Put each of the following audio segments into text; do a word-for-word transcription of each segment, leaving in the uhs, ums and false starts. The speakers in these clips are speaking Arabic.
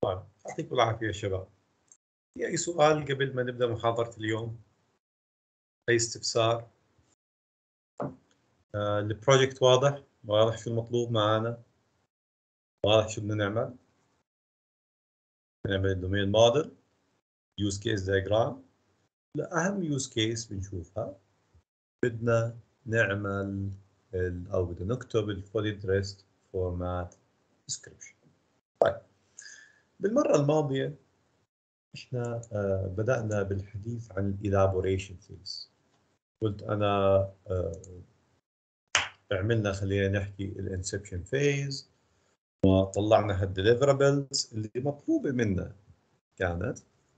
طيب يعطيكم العافية يا شباب. في أي سؤال قبل ما نبدأ محاضرة اليوم؟ أي استفسار؟ آه البروجكت واضح؟ واضح شو المطلوب معنا؟ واضح شو بدنا نعمل؟ نعمل دومين موديل، يوز كيس دايجرام. لأهم يوز كيس بنشوفها بدنا نعمل ال أو بدنا نكتب الفولي دريست فورمات ديسكريبشن. طيب بالمرة الماضية احنا آه بدأنا بالحديث عن الإلابوريشن فيز. قلت أنا آه عملنا خلينا نحكي الانسبشن فيز وطلعنا هالديليفرابلز اللي مطلوبه منا كانت،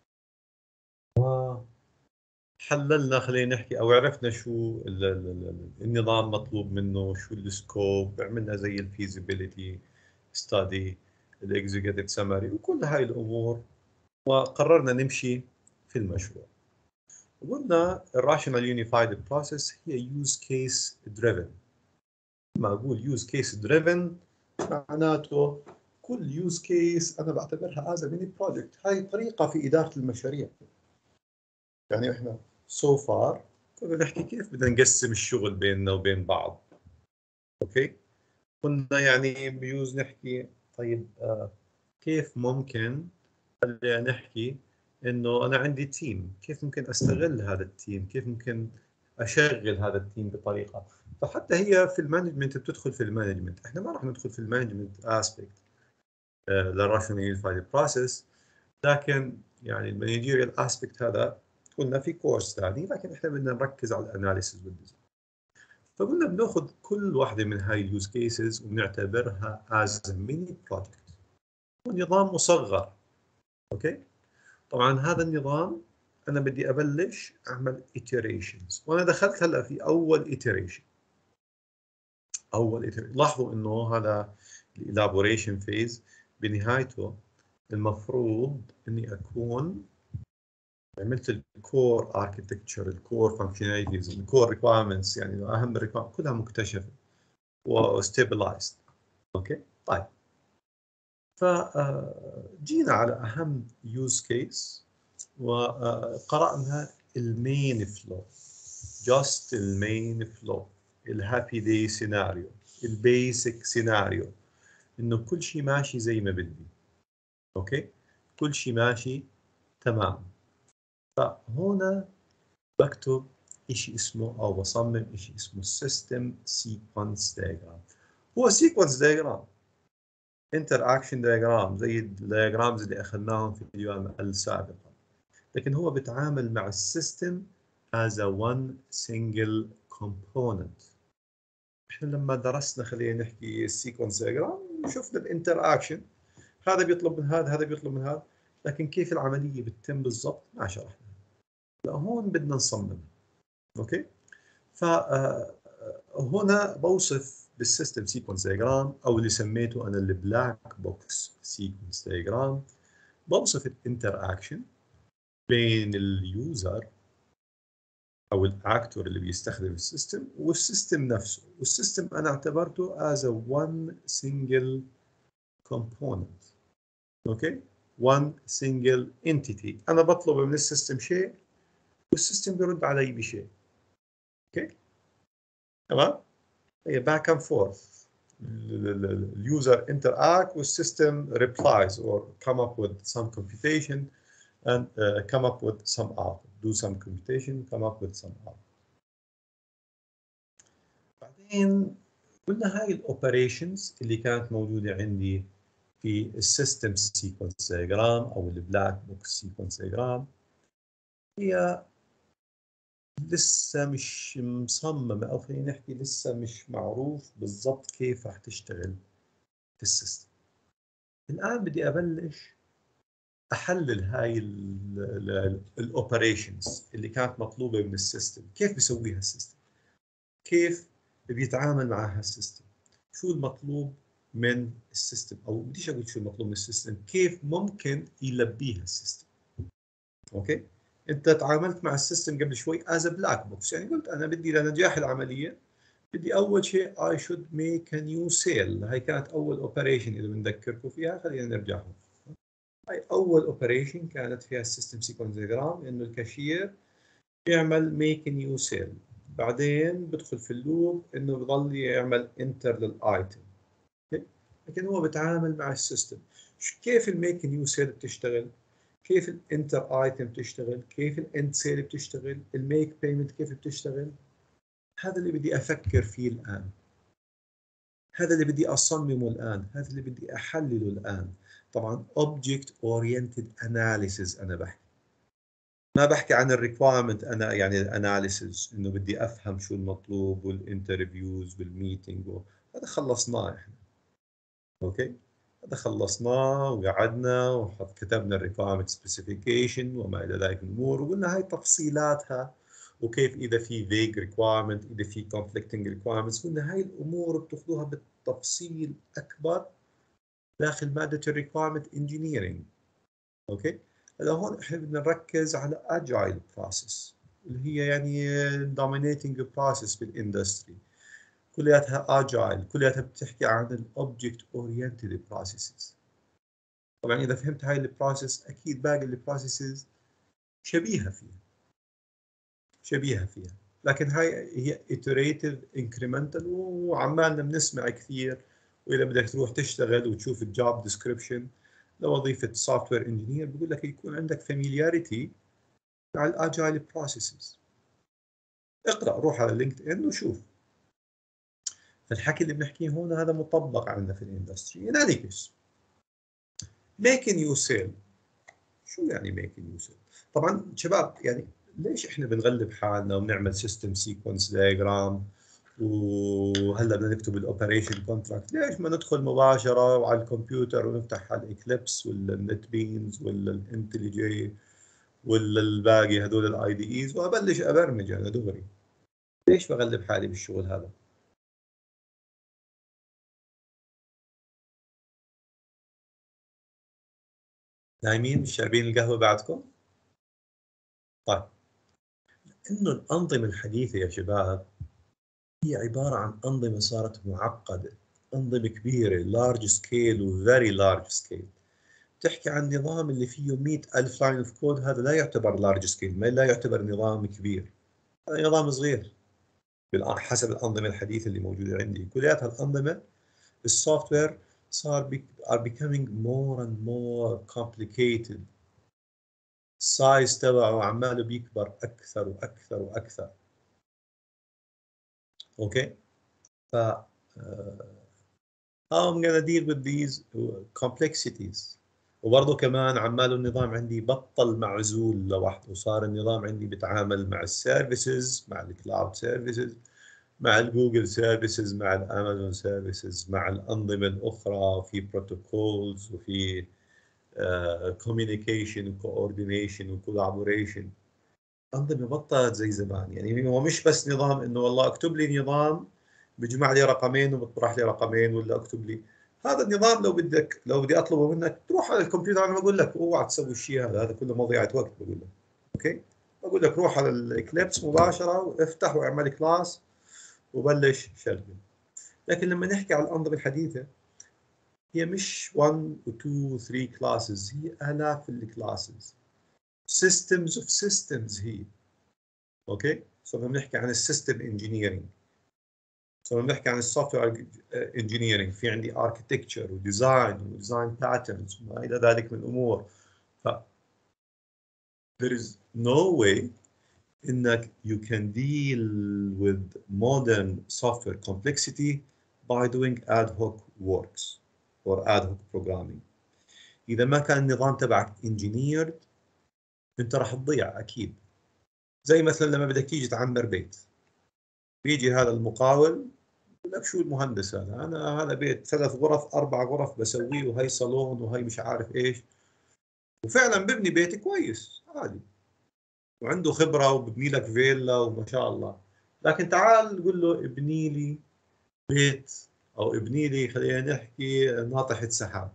وحللنا خلينا نحكي او عرفنا شو ال ال ال النظام مطلوب منه، شو السكوب، عملنا زي الفيزيبيليتي ستادي، الاكزيكتيف سمري وكل هاي الامور، وقررنا نمشي في المشروع. وقلنا الراشنال يونيفايد بروسيس هي يوز كيس دريفن. لما اقول يوز كيس دريفن معناته كل يوز كيس انا بعتبرها از ميني بروجكت. هاي طريقه في اداره المشاريع. يعني احنا سو فار كنا نحكي كيف بدنا نقسم الشغل بيننا وبين بعض. اوكي، كنا يعني بيوز نحكي طيب آه كيف ممكن خلينا نحكي انه انا عندي تيم، كيف ممكن استغل هذا التيم، كيف ممكن اشغل هذا التيم بطريقه. فحتى هي في المانجمنت بتدخل في المانجمنت. احنا ما راح ندخل في المانجمنت اسبيكت للراشنال يونيفايد بروسيس، لكن يعني المانجيريال اسبيكت هذا قلنا في كورس ثاني، لكن احنا بدنا نركز على الاناليسيس والديزاين. فقلنا بناخذ كل واحده من هاي اليوز كيسز وبنعتبرها از ميني بروجكت ونظام مصغر. اوكي، طبعا هذا النظام انا بدي ابلش اعمل iterations، وانا دخلت هلا في اول iteration. اول iteration لاحظوا انه هذا الالابوريشن فيز بنهايته المفروض اني اكون عملت الكور اركتكتشر، الكور فانكشناليتيز، الكور ريكوايرمنتس، يعني اهم الريكوايرمنتس كلها مكتشفه وستيبلايزد. اوكي طيب، فجينا على اهم يوز كيس وقرانا المين فلو، جاست المين فلو، الهابي داي سيناريو، البيسك سيناريو، انه كل شيء ماشي زي ما بدي. اوكي، كل شيء ماشي تمام. فهنا بكتب شيء اسمه او بصمم شيء اسمه السيستم سيكونس دايجرام. هو سيكونس دايجرام انتر اكشن دايجرام زي الدايجرامز اللي اخذناهم في الفيديوهات السابقه، لكن هو بيتعامل مع السيستم as a one single component. احنا لما درسنا خلينا نحكي السيكونس دايجرام شفنا الانتر اكشن، هذا بيطلب من هذا، هذا بيطلب من هذا، لكن كيف العمليه بتتم بالضبط ما شرحنا. لا هون بدنا نصمم. اوكي، فهنا بوصف بالسيستم سيكونس دايجرام او اللي سميته انا البلاك بوكس سيكونس دايجرام، بوصف الانتر اكشن بين اليوزر او الاكتور اللي بيستخدم السيستم والسيستم نفسه. والسيستم انا اعتبرته as a one single component. اوكي، one single entity. انا بطلب من السيستم شيء والسيستم بيرد علي بشيء. اوكي تمام، هي back and forth. اليوزر interact والسيستم replies or come up with some computation and uh, come up with some output. Do some computation, come up with some output. بعدين قلنا هاي الاوبريشنز اللي كانت موجوده عندي في السيستم سيكونس دايجرام او البلاك بوكس سيكونس دايجرام هي لسه مش مصممه، او خلينا نحكي لسه مش معروف بالضبط كيف راح تشتغل في السيستم. الان بدي ابلش احلل هاي الاوبريشنز اللي كانت مطلوبه من السيستم، كيف بيسويها السيستم، كيف بيتعامل معها السيستم، شو المطلوب من السيستم، او بديش اقول شو المطلوب من السيستم، كيف ممكن يلبيها السيستم. اوكي، انت تعاملت مع السيستم قبل شوي از بلاك بوكس، يعني قلت انا بدي لنجاح العمليه بدي اول شيء I should make a new sale. هاي كانت اول اوبريشن اذا بنذكركم فيها، خلينا نرجع هون. هاي اول اوبريشن كانت فيها السيستم سيكونس دياجرام، انه الكاشير يعمل ميك نيو سيل، بعدين بدخل في اللوب انه بضل يعمل انتر للايتم. لكن هو بتعامل مع السيستم. كيف الميك نيو سيل بتشتغل؟ كيف الانتر ايتم بتشتغل؟ كيف الاند سيل بتشتغل؟ الميك بيمنت كيف بتشتغل؟ هذا اللي بدي افكر فيه الان، هذا اللي بدي اصممه الان، هذا اللي بدي احلله الان. طبعا object oriented analysis انا بحكي، ما بحكي عن الريكوايرمنت انا، يعني الاناليسيز انه بدي افهم شو المطلوب والانترفيوز والميتنج و... هذا خلصناه احنا. اوكي، هذا خلصناه وقعدنا وكتبنا الريكوايرمنت سبيسيفيكيشن وما الى ذلك من الامور، وقلنا هاي تفصيلاتها، وكيف اذا في فيج ريكوايرمنت، اذا في كونفليكتنج ريكوايرمنتس، قلنا هاي الامور بتاخذوها بالتفصيل اكبر داخل ماده الريكوايرمنت انجينيرنج. اوكي، هلا هون احنا بدنا نركز على اجايل بروسيس، اللي هي يعني dominating process بالاندستري، كلياتها اجايل، كلياتها بتحكي عن الاوبجكت اورينتد بروسيسز. طبعا اذا فهمت هاي البروسيس اكيد باقي البروسيسز شبيهه فيها، شبيهه فيها، لكن هاي هي iterative incremental، وعمالنا بنسمع كثير. واذا بدك تروح تشتغل وتشوف الجوب ديسكربشن لوظيفه سوفت وير انجينير، بقول لك يكون عندك familiarity مع الاجايل بروسيسز. اقرا، روح على لينكد ان وشوف. فالحكي اللي بنحكيه هون هذا مطبق عندنا في الاندستري. ان اني كيس ميك نيو سيل، شو يعني ميك نيو سيل؟ طبعا شباب، يعني ليش احنا بنغلب حالنا وبنعمل سيستم سيكونس دايجرام وهلا بدنا نكتب الاوبريشن كونتراكت؟ ليش ما ندخل مباشره على الكمبيوتر ونفتح على الاكليبس ولا النت بينز ولا الانتليجي ولا الباقي هذول الاي دي ايز وابلش ابرمج انا دغري؟ ليش بغلب حالي بالشغل هذا؟ نايمين مش شاربين القهوه بعدكم؟ طيب، انه الانظمه الحديثه يا شباب هي عباره عن انظمه صارت معقده، انظمه كبيره، لارج سكيل وفيري لارج سكيل. تحكي عن نظام اللي فيه مئة ألف لاين اوف كود، هذا لا يعتبر لارج سكيل، ما لا يعتبر نظام كبير، هذا نظام صغير حسب الانظمه الحديثه اللي موجوده عندي. كلياتها الانظمه السوفت وير صار are becoming more and more complicated، السايز تبعه عماله بيكبر اكثر واكثر واكثر. اوكي، ف how I'm gonna deal with these complexities. وبرضه كمان عماله النظام عندي بطل معزول لوحده، صار النظام عندي بيتعامل مع السيرفيسز، مع الكلاود سيرفيسز، مع الجوجل سيرفيسز، مع الامازون سيرفيسز، مع الانظمه الاخرى، في بروتوكولز وفي كوميونيكيشن وكوردينيشن وكولابوريشن. انظمه بطلت زي زمان. يعني هو مش بس نظام انه والله اكتب لي نظام بيجمع لي رقمين وبطرح لي رقمين، ولا اكتب لي هذا النظام لو بدك، لو بدي اطلبه منك تروح على الكمبيوتر، انا بقول لك اوعى تسوي الشيء هذا، هذا كله مضيعه وقت بقول لك. اوكي، بقول لك روح على الاكليبس مباشره وافتح واعمل كلاس وبلش شغل. لكن لما نحكي على الانظمه الحديثه هي مش واحد و اثنين و ثلاثة كلاسز، هي الاف الكلاسز، systems of systems هي. اوكي، صرنا بنحكي عن السيستم انجينيرنج، صرنا بنحكي عن السوفت وير انجينيرنج، في عندي اركتكتشر وديزاين وديزاين باترنز وما الى ذلك من الامور. ف there is no way انك you can deal with modern software complexity by doing ad hoc works or ad hoc programming. اذا ما كان النظام تبعك engineered انت راح تضيع اكيد. زي مثلا لما بدك تيجي تعمر بيت، بيجي هذا المقاول يقول لك شو المهندس هذا، انا هذا بيت ثلاث غرف اربع غرف بسويه، وهي صالون وهي مش عارف ايش، وفعلا ببني بيت كويس عادي وعنده خبره وببني لك فيلا وما شاء الله. لكن تعال قول له ابني لي بيت او ابني لي خلينا نحكي ناطحه سحاب،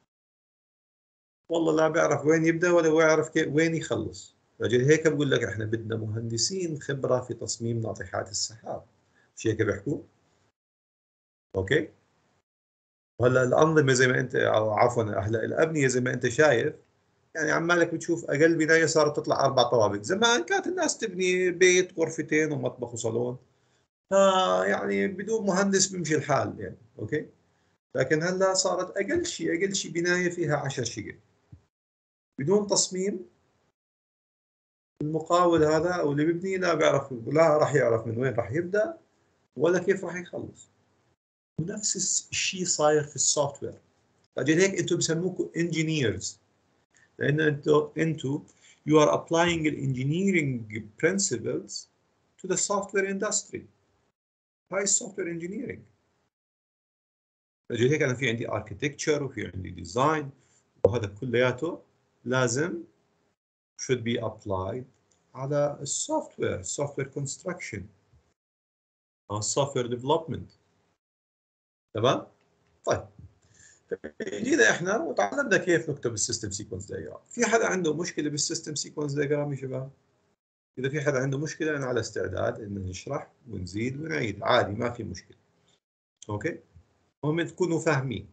والله لا بيعرف وين يبدا ولا بيعرف وين يخلص. فجل هيك بقول لك احنا بدنا مهندسين خبره في تصميم ناطحات السحاب، مش هيك بيحكوا؟ اوكي، وهلا الانظمه زي ما انت، او عفوا هلا الابنيه زي ما انت شايف، يعني عمالك بتشوف اقل بنايه صارت تطلع اربع طوابق. زمان كانت الناس تبني بيت غرفتين ومطبخ وصالون، فيعني بدون مهندس بيمشي الحال يعني، اوكي. لكن هلا صارت اقل شيء اقل شيء بنايه فيها عشر شقق بدون تصميم. المقاول هذا او اللي بيبني لا بيعرف، لا راح يعرف من وين راح يبدا ولا كيف راح يخلص. ونفس الشيء صاير في السوفت وير. لأجل هيك انتم بسموكم انجينيرز، لان انتم انتم you are applying the engineering principles to the software industry. هاي software engineering. لأجل هيك انا في عندي architecture وفي عندي design، وهذا كلياته لازم should be applied على السوفت وير، software construction او software development. تمام؟ طيب جينا احنا وتعلمنا كيف نكتب السيستم سيكونس دايجرام. في حدا عنده مشكله بالسيستم سيكونس دايجرام يا شباب؟ اذا في حدا عنده مشكله انا على استعداد ان نشرح ونزيد ونعيد عادي، ما في مشكله. اوكي، المهم تكونوا فاهمين.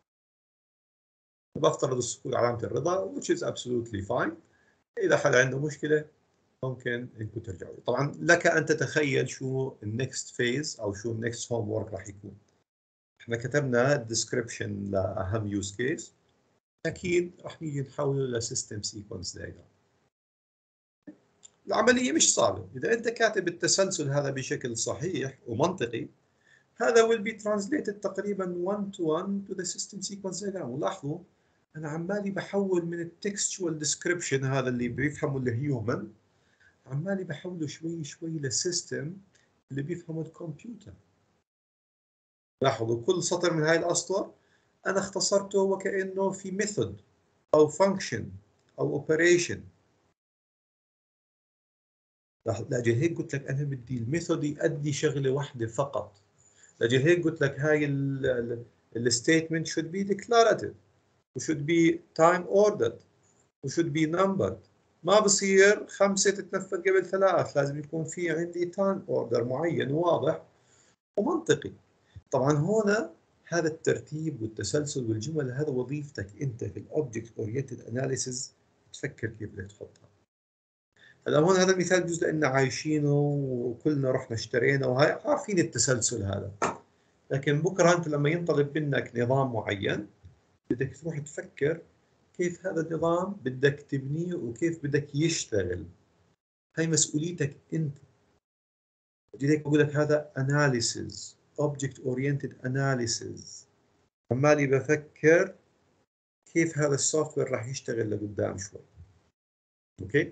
بفترض السكون علامه الرضا which is absolutely fine. اذا حدا عنده مشكله ممكن انكم ترجعوا. طبعا لك ان تتخيل شو النكست فيز او شو النكست هوم ورك راح يكون. احنا كتبنا ديسكربشن لاهم يوز كيس، اكيد راح نيجي نحوله لسيستم سيكونس دايجرام. العمليه مش صعبه، اذا انت كاتب التسلسل هذا بشكل صحيح ومنطقي، هذا will be translated تقريبا one to one to the system sequence diagram. ولاحظوا انا عمالي بحول من التكستوال ديسكربشن هذا اللي بيفهمه الهيومن، عمالي بحوله شوي شوي لسيستم اللي بيفهمه الكمبيوتر. لاحظوا كل سطر من هاي الاسطر انا اختصرته وكانه في ميثود او فانكشن او اوبريشن. لاجل هيك قلت لك انا بدي الميثود يؤدي شغله واحده فقط. لاجل هيك قلت لك هاي الستيتمنت should be declarative و should be time ordered و should be numbered. ما بصير خمسه تتنفذ قبل ثلاث، لازم يكون في عندي تايم اوردر معين واضح ومنطقي. طبعا هنا هذا الترتيب والتسلسل والجمل هذا وظيفتك انت في الاوبجكت اورينتد اناليسيز، تفكر كيف بدك تحطها. هلا هون هذا المثال بجوز لنا عايشينه وكلنا رحنا اشترينا وهاي عارفين التسلسل هذا، لكن بكره انت لما ينطلب منك نظام معين بدك تروح تفكر كيف هذا النظام بدك تبنيه وكيف بدك يشتغل. هاي مسؤوليتك انت. لذلك بقول لك هذا analysis object oriented analysis. عمالي بفكر كيف هذا السوفت وير راح يشتغل لقدام شوي. اوكي،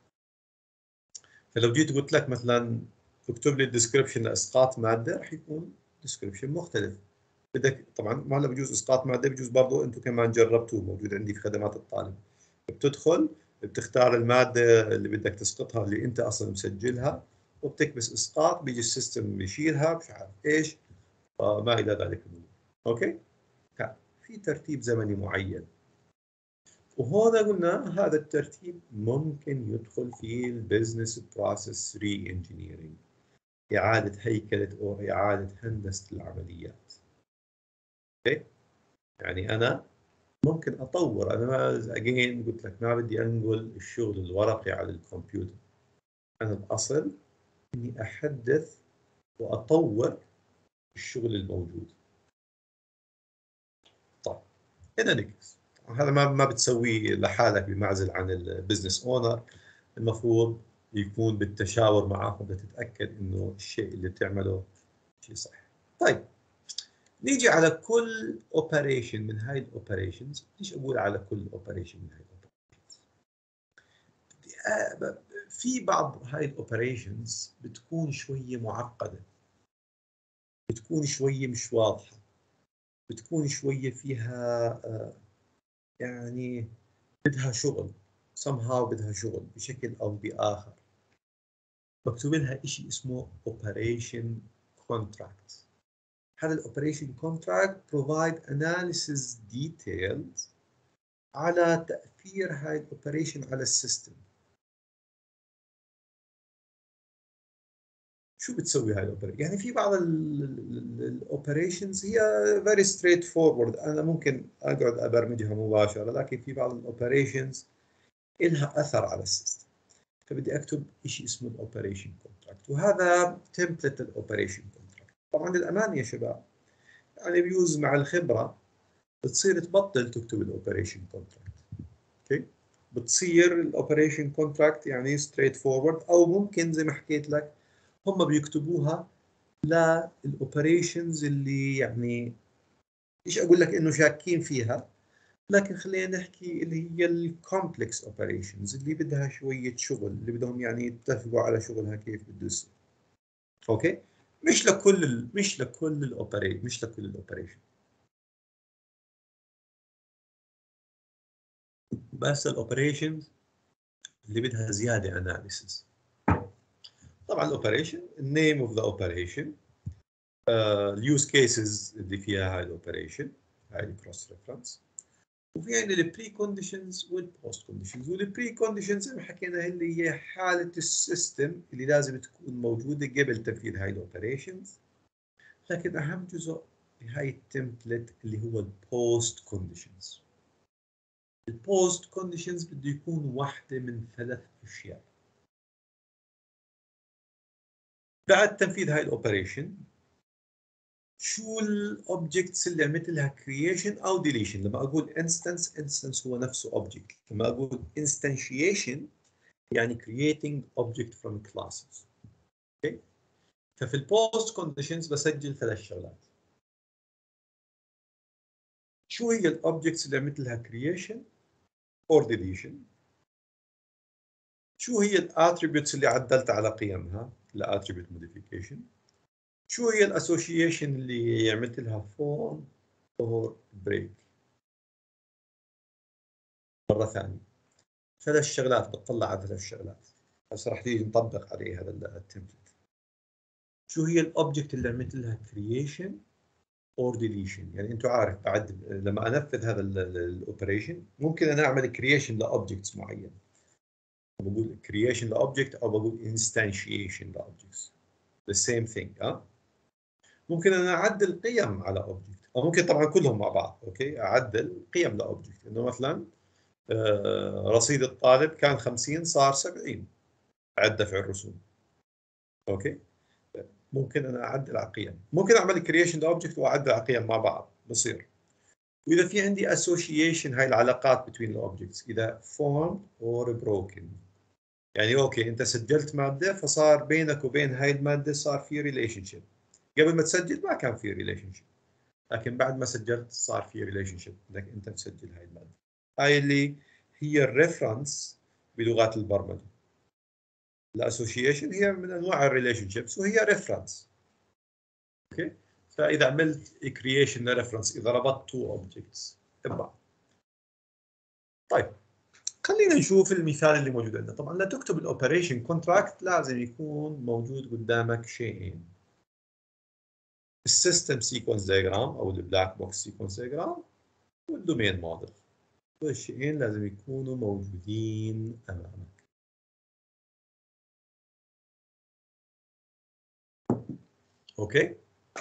فلو جيت قلت لك مثلا اكتب لي الديسكربشن لاسقاط ماده، راح يكون ديسكربشن مختلف. بدك طبعا ما هلا بجوز اسقاط ماده، بجوز برضه انتم كمان جربتوه، موجود عندي في خدمات الطالب. بتدخل بتختار الماده اللي بدك تسقطها اللي انت اصلا مسجلها، وبتكبس اسقاط، بيجي السيستم بيشيلها مش عارف ايش وما الى ذلك. اوكي، في ترتيب زمني معين، وهذا قلنا هذا الترتيب ممكن يدخل في البزنس بروسيس ري انجينيرنج، إعادة هيكلة أو إعادة هندسة العمليات. اوكي، يعني أنا ممكن أطور. أنا ما أجين قلت لك ما بدي أنقل الشغل الورقي على الكمبيوتر، أنا الأصل إني أحدث وأطور الشغل الموجود. طيب هنا نكس، هذا ما ما بتسويه لحالك بمعزل عن البزنس اونر، المفروض يكون بالتشاور معه لتتاكد انه الشيء اللي بتعمله شيء صح. طيب نيجي على كل اوبريشن من هاي الاوبريشنز. ليش اقول على كل اوبريشن من هاي الاوبريشنز؟ في بعض هاي الاوبريشنز بتكون شويه معقده، بتكون شويه مش واضحه، بتكون شويه فيها يعني بدها شغل somehow، بدها شغل بشكل أو بآخر. مكتوب لها شيء اسمه operation contract. هذا الاوبريشن contract provide analysis details على تأثير هاي الاوبريشن على السيستم. شو بتسوي هاي الاوبريشن؟ يعني في بعض الاوبريشنز هي فيري ستريت فورورد، انا ممكن اقعد ابرمجها مباشره، لكن في بعض الاوبريشنز لها اثر على السيستم، فبدي اكتب شيء اسمه الاوبريشن كونتراكت، وهذا تمبلت الاوبريشن كونتراكت. طبعا للامان يا شباب يعني بيوز مع الخبره بتصير تبطل تكتب الاوبريشن كونتراكت. اوكي، بتصير الاوبريشن كونتراكت يعني ستريت فورورد، او ممكن زي ما حكيت لك هم بيكتبوها للاوبريشنز اللي يعني ايش اقول لك انه شاكين فيها، لكن خلينا نحكي اللي هي الكومبلكس اوبريشنز اللي بدها شويه شغل، اللي بدهم يعني يتفقوا على شغلها كيف بده يصير. اوكي، مش لكل ال مش لكل الاوبريشن مش لكل الاوبريشن بس الاوبريشنز اللي بدها زياده اناليسيس. طبعا الاوبريشن النيم اوف ذا اوبريشن، اليوز كيسز اللي فيها هاي الاوبريشن، هاي الكروس ريفرنس، وفي عندنا البري كونديشنز والبوست كونديشنز. والبري كونديشنز زي ما حكينا اللي هي حاله السيستم اللي لازم تكون موجوده قبل تنفيذ هاي الاوبريشنز. لكن اهم جزء بهاي التمبلت اللي هو البوست كونديشنز. البوست كونديشنز بده يكون واحده من ثلاث اشياء. بعد تنفيذ هاي الاوبريشن شو الاوبجكتس اللي عملت لها كرييشن او ديليشن. لما اقول انستنس، انستنس هو نفسه اوبجكت. لما اقول انستنشيشن يعني creating object from classes. اوكي، ففي البوست كونديشنز بسجل ثلاث شغلات. شو هي الاوبجكتس اللي عملت لها creation or deletion؟ شو هي الاتريبيوتس اللي عدلت على قيمها الاتريبيوت modification؟ شو هي الاسوشيشن اللي عملت لها form or break؟ مره ثانيه ثلاث شغلات بتطلع على ثلاث شغلات. هسه راح تيجي نطبق عليه هذا التمبلت. شو هي الاوبجكت اللي عملت لها creation or deletion؟ يعني انتم عارف بعد لما انفذ هذا الاوبريشن ممكن انا اعمل creation لاوبجكتس معين، بقول creation لاوبجكت او بقول instantiation لاوبجكتس the same thing. اه ممكن انا اعدل قيم على اوبجكت، او ممكن طبعا كلهم مع بعض. اوكي، اعدل قيم لاوبجكت، انه مثلا آه رصيد الطالب كان خمسين صار سبعين بعد دفع الرسوم. اوكي، ممكن انا اعدل على قيم، ممكن اعمل كرييشن لاوبجكت واعدل على قيم مع بعض بصير. واذا في عندي association هاي العلاقات between الاوبجكتس اذا formed or broken، يعني اوكي انت سجلت ماده فصار بينك وبين هاي الماده صار في ريليشن شيب. قبل ما تسجل ما كان في ريليشن شيب، لكن بعد ما سجلت صار في ريليشن شيب انك انت مسجل هاي الماده. هاي اللي هي الريفرنس بلغات البرمجه. الاسوشيشن هي من انواع الريليشن شيبس وهي ريفرنس. اوكي، فاذا عملت كرييشن لريفرنس اذا ربطت تو اوبجكتس ببعض. طيب خلينا نشوف المثال اللي موجود عندنا. طبعا لتكتب الاوبريشن كونتراكت لازم يكون موجود قدامك شيئين: السيستم سيكونس دايجرام او البلاك بوكس سيكونس دايجرام والدومين موديل. هذول الشيئين لازم يكونوا موجودين امامك. اوكي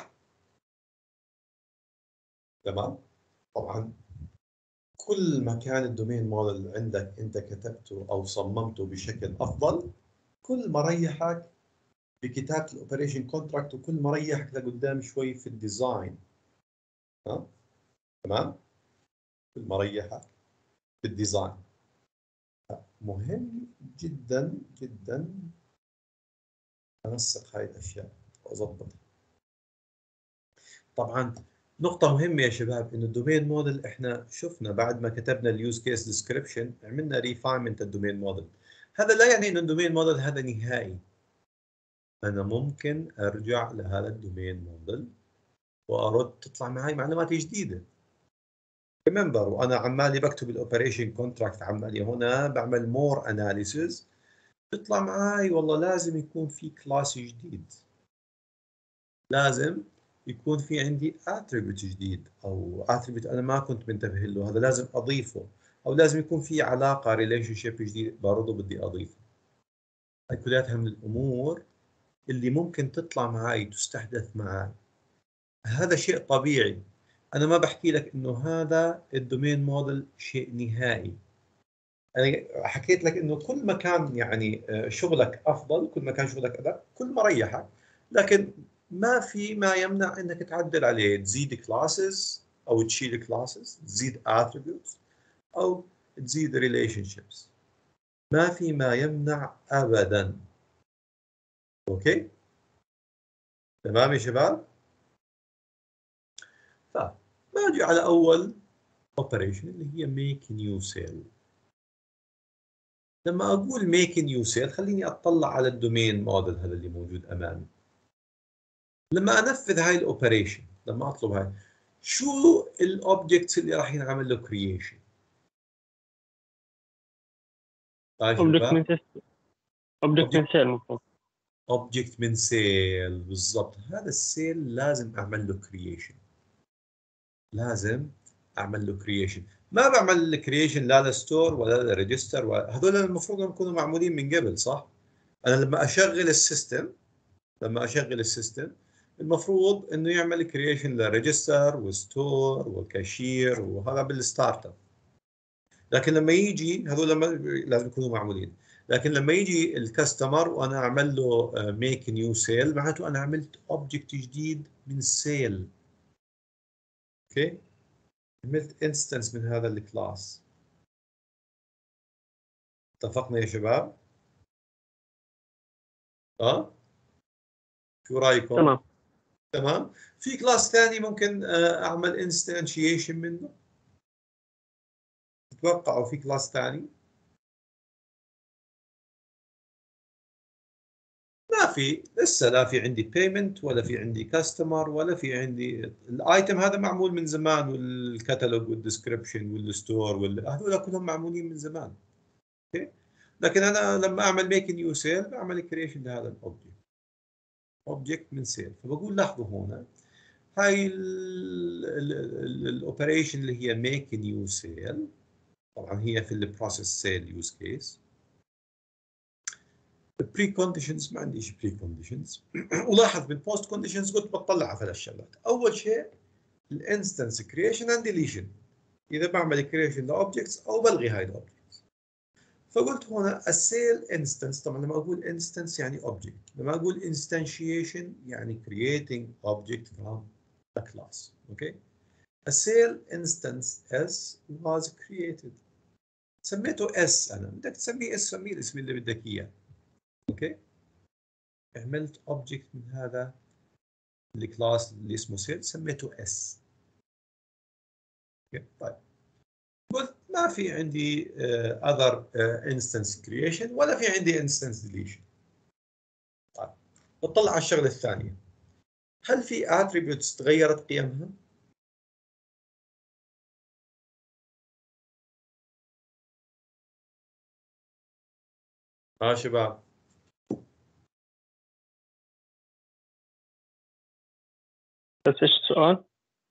تمام. طبعا كل ما كان الدومين موديل عندك انت كتبته او صممته بشكل افضل، كل ما ريحك بكتابه الاوبريشن كونتراكت، وكل ما ريحك لقدام شوي في الديزاين. ها تمام، كل ما ريحك في الديزاين. مهم جدا جدا انسق هاي الاشياء واظبطها. طبعا نقطة مهمة يا شباب انه الدومين موديل احنا شفنا بعد ما كتبنا اليوز كيس ديسكريبشن عملنا ريفاينمنت الدومين موديل. هذا لا يعني انه الدومين موديل هذا نهائي. انا ممكن ارجع لهذا الدومين موديل وارد تطلع معي معلومات جديدة. ريمبر وانا عمالي بكتب الاوبريشن كونتراكت عمالي هنا بعمل مور اناليسيز، بيطلع معي والله لازم يكون في كلاس جديد، لازم يكون في عندي اتريبيوت جديد او اتريبيوت انا ما كنت منتبه له، هذا لازم اضيفه، او لازم يكون في علاقه ريليشن شيب جديد برضه بدي اضيفه. هاي كلها من الامور اللي ممكن تطلع معي تستحدث معي. هذا شيء طبيعي. أنا ما بحكي لك إنه هذا الدومين موديل شيء نهائي. أنا حكيت لك إنه كل ما كان يعني شغلك أفضل، كل ما كان شغلك أدق، كل ما ريحك، لكن ما في ما يمنع إنك تعدل عليه، تزيد كلاسز أو تشيل كلاسز، تزيد attributes أو تزيد relationships. ما في ما يمنع أبدا. أوكي؟ تمام يا شباب؟ فباجي على أول operation اللي هي make new cell. لما أقول make new cell خليني أطلع على الدومين موديل هذا اللي موجود أمامي. لما أنفذ هاي الأوبريشن، لما أطلب هاي، شو الأوبجكتس اللي راح ينعمل له creation؟ طيب اوبجكت من اوبجكت من سيل المفروض. اوبجكت من سيل بالضبط. هذا السيل لازم اعمل له كرييشن، لازم اعمل له كرييشن. ما بعمل الكرييشن لا للستور ولا للريجستر، هذول المفروض يكونوا معمولين من قبل، صح؟ انا لما اشغل السيستم، لما اشغل السيستم المفروض انه يعمل كرييشن للريجستر والستور والكاشير، وهذا بالستارت اب. لكن لما يجي هذول لما لازم يكونوا معمولين. لكن لما يجي الكاستمر وانا اعمل له ميك نيو سيل، معناته انا عملت اوبجكت جديد من السيل. اوكي، عملت انستنس من هذا الكلاس. اتفقنا يا شباب؟ اه شو رايكم؟ تمام تمام. في كلاس ثاني ممكن اعمل انستنشيشن منه. تتوقعوا في كلاس ثاني؟ ما في، لسه لا في عندي بيمنت ولا في عندي كاستمر ولا في عندي الايتم. هذا معمول من زمان، والكتالوج والديسكربشن والستور وال... هذول كلهم معمولين من زمان. اوكي، لكن انا لما اعمل ميك نيو سيل بعمل كريشن لهذا الاوبجكت، اوبجكت من سيل. فبقول لاحظوا هنا هاي الاوبريشن اللي هي ميك نيو سيل، طبعا هي في البروسيس سيل يوز كيس. البري كونديشنز ما عنديش بري كونديشنز. ولاحظ بالبوست كونديشنز قلت بطلع على ثلاث شغلات. اول شيء الانستنس كريشن اند ديليشن، اذا بعمل كريشن لاوبجكتس او بلغي هاي الاوبجكتس. فقلت هنا السيل انستنس، طبعا لما اقول انستنس يعني اوبجكت، لما اقول انستنشيشن يعني creating object from a class. اوكي، السيل انستنس s was created، سميته s. انا بدك تسميه اس سميه الاسم اللي بدك اياه. اوكي، عملت اوبجكت من هذا الكلاس اللي اسمه سيل سميته s. اوكي طيب، قلت ما في عندي uh, other uh, instance creation ولا في عندي instance deletion. طيب بطلع على الشغله الثانيه، هل في attributes تغيرت قيمها؟ ها شباب، بس ايش السؤال؟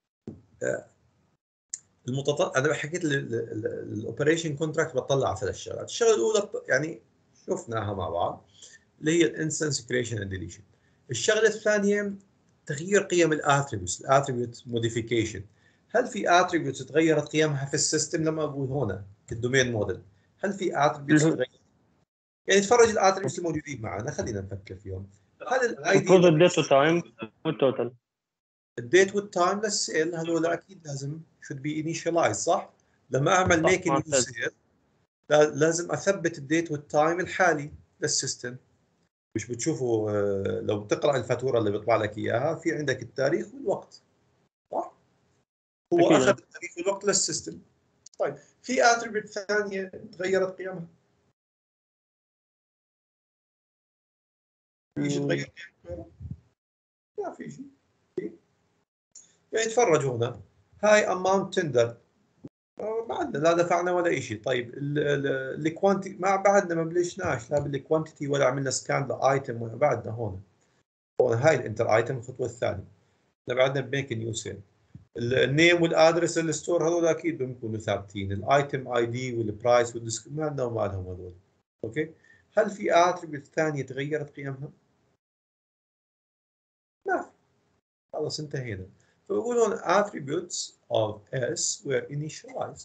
المتطلب انا حكيت الاوبريشن كونتراكت بطلع على ثلاث شغلات. الشغله الاولى يعني شفناها مع بعض اللي هي الانستنس كريشن اند ديليشن. الشغله الثانيه تغيير قيم الاتريبيوتس، الاتريبيوت موديفيكيشن. هل في اتريبيوتس تغيرت قيمها في السيستم؟ لما اقول هنا في الدومين موديل هل في اتريبيوتس تغيرت؟ يعني تفرج الاتريبيوتس الموجودين معنا، خلينا نفكر فيهم. هل الاي دي المفروض الديت والتايم والتوتال، الديت والتايم للسيل هذول اكيد لازم should be initialized، صح؟ لما اعمل ميك نيو سيل لازم اثبت الديت والتايم الحالي للسيستم. مش بتشوفوا لو بتقرا الفاتوره اللي بيطلع لك اياها في عندك التاريخ والوقت، صح؟ هو أكيد. اخذ التاريخ والوقت للسيستم. طيب في اتريبيوت ثانيه تغيرت قيمها؟ في شيء تغير قيمها؟ ما في شيء. يعني تفرجوا هنا هاي اماونت تندر، ما عندنا لا دفعنا ولا شيء. طيب الكوانتيتي ما بعدنا ما بلشناش لا بالكوانتيتي ولا عملنا سكان لايتم ولا بعدنا هون. هون هاي الانتر ايتم الخطوه الثانيه. احنا بعدنا بميك نيو سيل. النيم والادرس الستور هذول اكيد بدهم يكونوا ثابتين. الايتم اي دي والبرايس والديسك ما عندنا وما لهم هذول. اوكي، هل في اتريبيوت ثانيه تغيرت قيمها؟ خلاص انتهينا. فبقول هون attributes of S were initialized.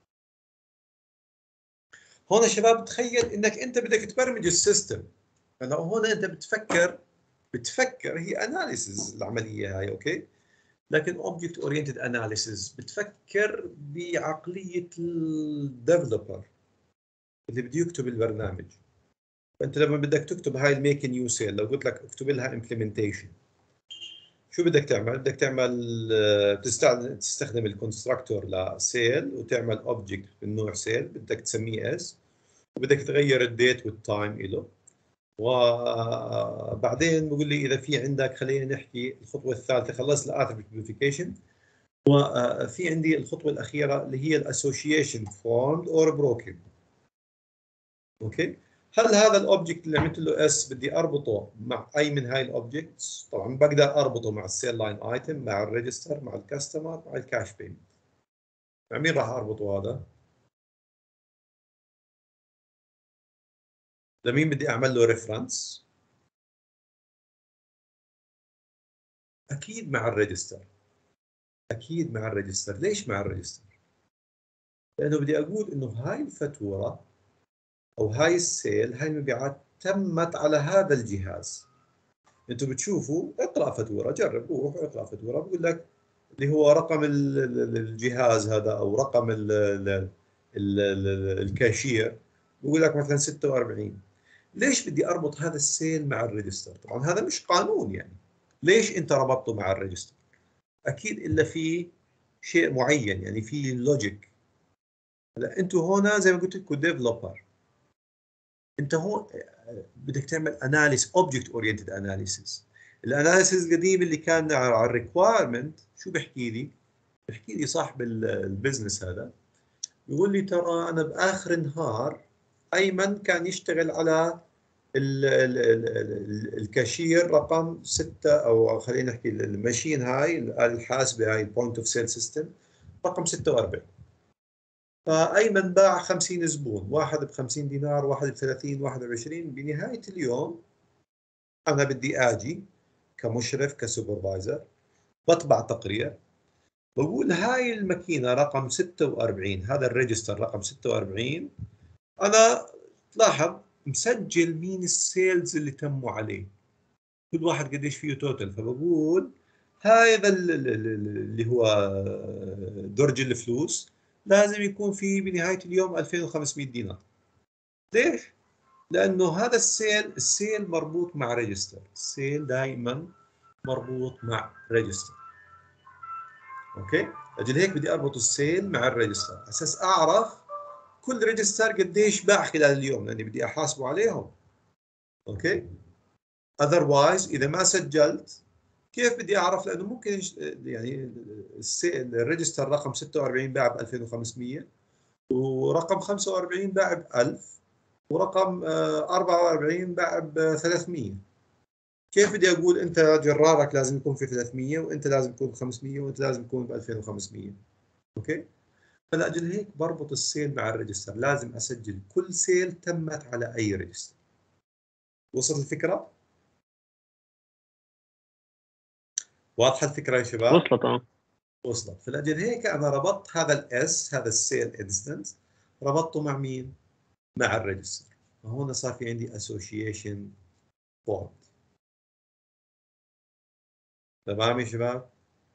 هون يا شباب تخيل انك انت بدك تبرمج السيستم. هلا هون انت بتفكر بتفكر هي اناليسز العمليه هاي، اوكي؟ لكن اوبجكت اورينتد اناليسز بتفكر بعقليه الديفلوبر اللي بده يكتب البرنامج. فانت لما بدك تكتب هاي الميك نيو سيل، لو قلت لك اكتب لها امبلمنتيشن، شو بدك تعمل؟ بدك تعمل تستخدم تستخدم الكونستراكتور لسيل وتعمل اوبجكت من نوع سيل بدك تسميه اس، وبدك تغير الديت والتايم له. وبعدين بقول لي اذا في عندك، خلينا نحكي الخطوه الثالثه، خلصت الاتريبيوت موديفيكيشن، وفي عندي الخطوه الاخيره اللي هي الاسوشيشن فورمد اور بروكن. اوكي، هل هذا الاوبجكت اللي عملت له اس بدي اربطه مع اي من هاي الاوبجكتس؟ طبعا بقدر اربطه مع السيل لاين ايتم، مع الريجستر، مع الكاستمر، مع الكاش بيمنت. مع مين راح اربطه هذا؟ لمين بدي اعمل له ريفرنس؟ اكيد مع الريجستر. اكيد مع الريجستر. ليش مع الريجستر؟ لانه بدي اقول انه هاي الفاتوره او هاي السيل، هاي المبيعات تمت على هذا الجهاز. انتم بتشوفوا اقرا فاتوره، جرب روح اقرا فاتوره، بقول لك اللي هو رقم الجهاز هذا او رقم ال ال ال ال الكاشير، بقول لك مثلا ستة وأربعين. ليش بدي اربط هذا السيل مع الريجستر؟ طبعا هذا مش قانون يعني. ليش انت ربطته مع الريجستر؟ اكيد الا في شيء معين، يعني في لوجيك. هلا انتم هون زي ما قلت لكم ديفلوبر، انت هون بدك تعمل اناليس، اوبجكت اورينتد اناليسيس. الاناليسيس القديم اللي كان على الريكوايرمنت شو بحكي لي؟ بحكي لي صاحب البزنس هذا، يقول لي ترى انا باخر النهار ايمن كان يشتغل على ال ال ال الكاشير رقم ستة، او خلينا نحكي الماشين هاي الآلة الحاسبة هاي البوينت اوف سيل سيستم رقم ستة وأربعين. فايمن باع خمسين زبون، واحد ب خمسين دينار، واحد ب ثلاثين، واحد ب عشرين. بنهايه اليوم انا بدي اجي كمشرف كسوبرفايزر، بطبع تقرير، بقول هاي الماكينه رقم ستة وأربعين، هذا الريجستر رقم ستة وأربعين، انا تلاحظ مسجل مين السيلز اللي تموا عليه، كل واحد قديش فيه توتال. فبقول هذا اللي هو درج الفلوس لازم يكون فيه بنهايه اليوم ألفين وخمسمئة دينار. ليش؟ لانه هذا السيل السيل مربوط مع ريجستر، السيل دائما مربوط مع ريجستر. اوكي؟ اجل هيك بدي اربط السيل مع الريجستر اساس اعرف كل ريجستر قديش باع خلال اليوم، لاني بدي احاسبه عليهم. اوكي؟ اذروايز اذا ما سجلت كيف بدي اعرف؟ لانه ممكن يعني الريجستر رقم ستة وأربعين باع ب ألفين وخمسمئة، ورقم خمسة وأربعين باع ب ألف، ورقم أربعة وأربعين باع ب ثلاثمئة. كيف بدي اقول انت جرارك لازم يكون في ثلاثمئة، وانت لازم تكون ب خمسمئة، وانت لازم تكون ب ألفين وخمسمئة؟ اوكي؟ فلاجل هيك بربط السيل مع الريجستر، لازم اسجل كل سيل تمت على اي ريجستر. وصلت الفكره؟ واضحه الفكره يا شباب؟ وصلت اه. وصلت. فلاجل هيك انا ربطت هذا الاس، هذا السيل انستنس، ربطته مع مين؟ مع الريجستر. فهون صار في عندي اسوشيشن بورد. تمام يا شباب؟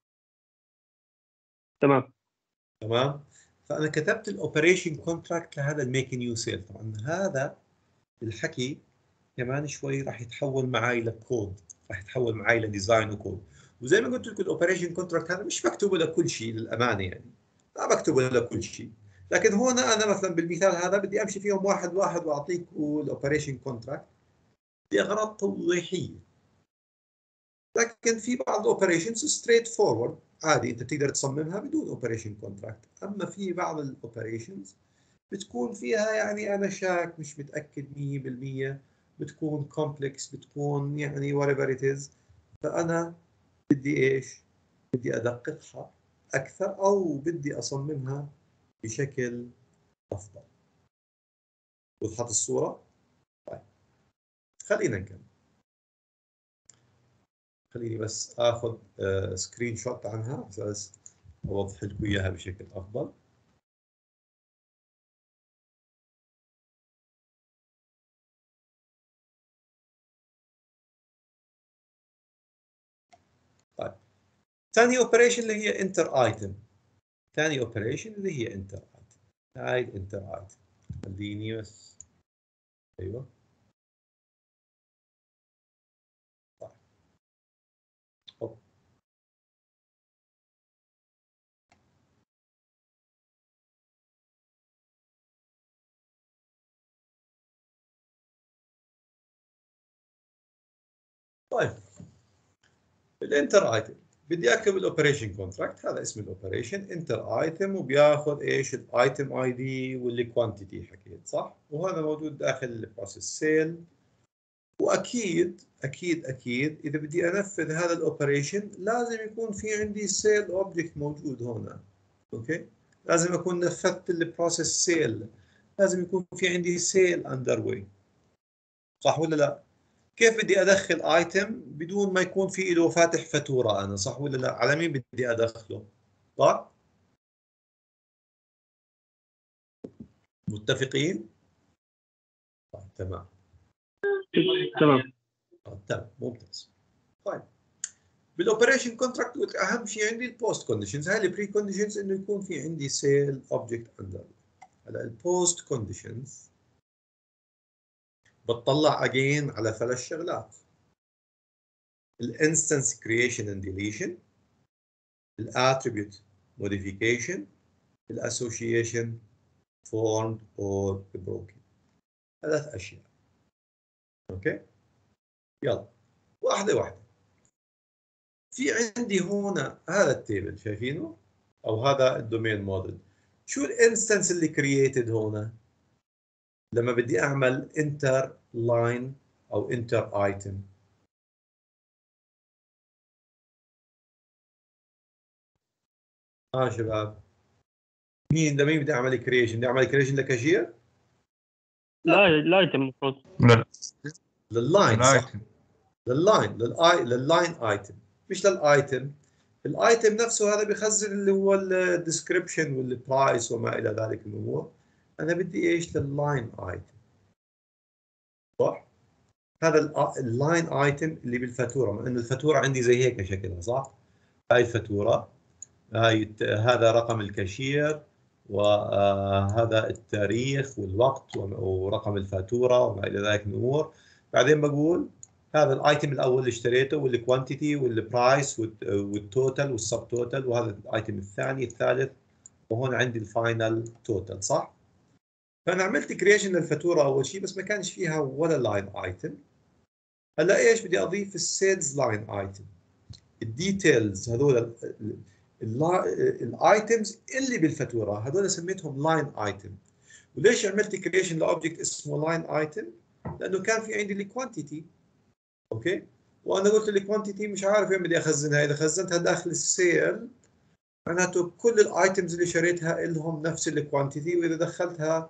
تمام. تمام. فانا كتبت الاوبريشن كونتراكت لهذا الميك نيو سيل. طبعا هذا الحكي كمان شوي راح يتحول معي لكود، راح يتحول معي لديزاين وكود. وزي ما قلت لكم الاوبريشن كونتراكت هذا مش مكتوب له كل شيء للامانه، يعني لا مكتوب له كل شيء. لكن هون انا مثلا بالمثال هذا بدي امشي فيهم واحد واحد واعطيكم الاوبريشن كونتراكت لاغراض توضيحيه. لكن في بعض الاوبريشنز ستريت فورورد عادي انت بتقدر تصممها بدون اوبريشن كونتراكت. اما في بعض الاوبريشنز بتكون فيها يعني انا شاك مش متاكد مية بالمية، بتكون كومبلكس، بتكون يعني whatever it is. فانا بدي ايش؟ بدي ادققها اكثر او بدي اصممها بشكل افضل. وضحت الصوره؟ طيب خلينا نكمل. خليني بس اخذ سكرين شوت عنها على اساس اوضح لكم اياها بشكل افضل. طيب ثاني اوبريشن اللي هي انتر ايتم. ثاني اوبريشن اللي هي انتر ايتم. هاي الانتر ايتم. خليني بس ايوه. طيب أوب. طيب الانتر ايتم بدي اكتب الاوبريشن كونتراكت. هذا اسم الاوبريشن انتر ايتم، وبياخذ ايش؟ الايتم اي دي والكوانتيتي حكيت صح؟ وهذا موجود داخل البروسيس سيل. واكيد اكيد اكيد اذا بدي انفذ هذا الاوبريشن لازم يكون في عندي سيل اوبجكت موجود هنا. اوكي؟ لازم اكون نفذت البروسيس سيل، لازم يكون في عندي سيل اندر واي. صح ولا لا؟ كيف بدي ادخل ايتم بدون ما يكون في له فاتح فاتوره انا؟ صح ولا لا؟ على مين بدي ادخله؟ صح؟ متفقين؟ طيب تمام. تمام. طيب تمام ممتاز. طيب بالاوبريشن كونتراكت قلت اهم شيء عندي البوست كونديشنز. هاي البري كونديشنز انه يكون في عندي سيل اوبجكت اندر. هلا البوست كونديشنز بتطلع اجين على ثلاث شغلات: الانستنس كرييشن اند ديليشن، الاتريبيوت موديفيكيشن، الاسوشيشن formed or broken. ثلاث اشياء. اوكي؟ يلا واحده واحده. في عندي هنا هذا التيبل شايفينه؟ او هذا الدومين موديل. شو الانستنس اللي كرييتد هنا؟ لما بدي اعمل انتر لاين او انتر ايتم. اه شباب مين لمين بدي اعمل كرييشن؟ بدي اعمل كرييشن لكاشير؟ لا الايتم المفروض. لا لللاين صح؟ الايتم لللاين للاي لللاين ايتم مش للايتم. الايتم نفسه هذا بيخزن اللي هو الديسكربشن والبرايس وما الى ذلك من الامور. انا بدي ايش؟ لللاين ايتم. صح؟ هذا اللاين ايتم اللي بالفاتوره، مع انه الفاتوره عندي زي هيك شكلها صح؟ هاي الفاتوره، هاي هذا رقم الكاشير، وهذا التاريخ والوقت ورقم الفاتوره وما الى ذلك من الامور. بعدين بقول هذا الايتم الاول اللي اشتريته والكوانتيتي والبرايس والتوتال والسب توتال، وهذا الايتم الثاني الثالث، وهون عندي الفاينل توتال صح؟ فانا عملت كريشن للفاتوره اول شيء بس ما كانش فيها ولا لاين ايتم. هلا ايش بدي اضيف؟ السيلز لاين ايتم. الديتيلز هذول الايتمز اللي بالفاتوره هذول سميتهم لاين ايتم. وليش عملت كريشن لاوبجكت اسمه لاين ايتم؟ لانه كان في عندي الكوانتيتي. اوكي؟ وانا قلت الكوانتيتي مش عارف وين بدي اخزنها. اذا خزنتها داخل السيل معناته كل الايتمز اللي شريتها لهم نفس الكوانتيتي، واذا دخلتها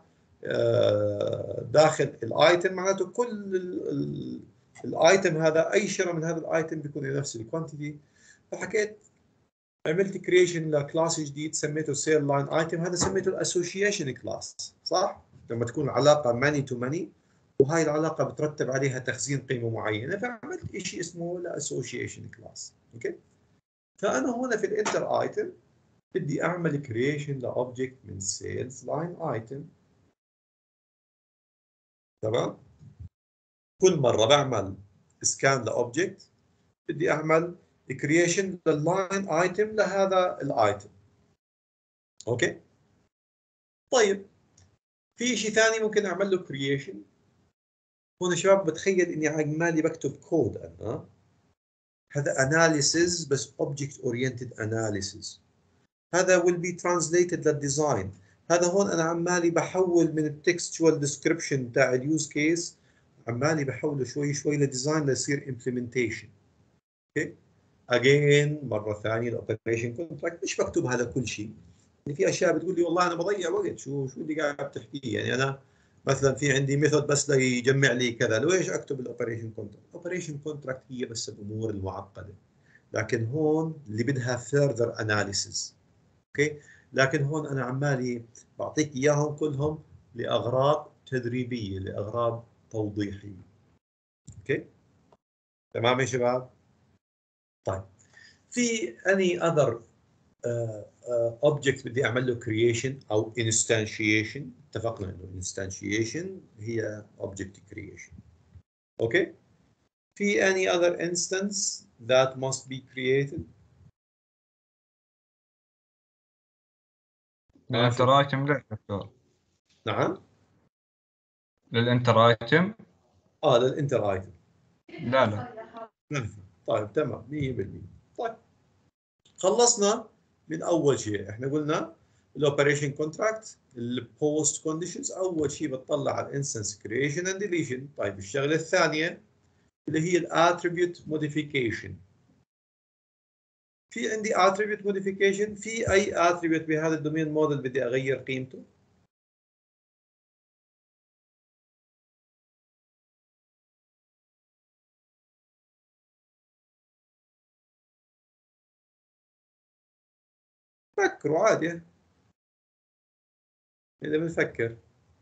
داخل الايتم معناته كل الايتم هذا اي شراء من هذا الايتم بيكون نفس الكوانتيتي. فحكيت عملت كريشن لكلاس جديد سميته سيل لاين ايتم. هذا سميته الاسوشيشن كلاس صح؟ لما تكون علاقه ماني تو ماني وهاي العلاقه بترتب عليها تخزين قيمه معينه، فعملت شيء اسمه الاسوشيشن كلاس. اوكي؟ فانا هنا في الانتر ايتم بدي اعمل كريشن لاوبجكت من سيلز لاين ايتم. تمام؟ كل مره بعمل سكان لاوبجكت بدي اعمل كريشن لللاين ايتم لهذا الايتم. اوكي؟ طيب في شيء ثاني ممكن اعمل له كريشن. هون شباب بتخيل اني عمالي بكتب كود انا. هذا analysis بس object oriented analysis. هذا will be translated للديزاين. هذا هون انا عمالي بحول من التكستوال ديسكربشن تاع اليوز كيس، عمالي بحوله شوي شوي لديزاين ليصير امبلمنتيشن. اوكي؟ اجين مره ثانيه الاوبريشن كونتراكت مش بكتبها لكل شيء. يعني في اشياء بتقول لي والله انا بضيع وقت، شو شو اللي قاعد تحكيه؟ يعني انا مثلا في عندي ميثود بس ليجمع لي كذا، لو ايش اكتب الاوبريشن كونتراكت؟ الاوبريشن كونتراكت هي بس الامور المعقده، لكن هون اللي بدها further analysis. اوكي، لكن هون انا عمالي بعطيك اياهم كلهم لاغراض تدريبيه، لاغراض توضيحيه. اوكي تمام يا شباب؟ طيب في any other uh, uh, object بدي اعمل له creation او instantiation. اتفقنا انه instantiation هي object creation. اوكي، في any other instance that must be created؟ للانتر ايتم لا دكتور. نعم، للانتر ايتم اه للانتر ايتم لا لا. طيب تمام مية بالمية. طيب خلصنا من اول شيء. احنا قلنا الاوبريشن كونتراكت، البوست كونديشنز. اول شيء بتطلع على الانستنس كريشن اند ديليشن. طيب الشغله الثانيه اللي هي الاتريبيوت موديفيكيشن. في عندي اتريبيوت موديفيكيشن، في اي اتريبيوت بهذا الدومين موديل بدي اغير قيمته؟ فكروا عادي اذا بنفكر.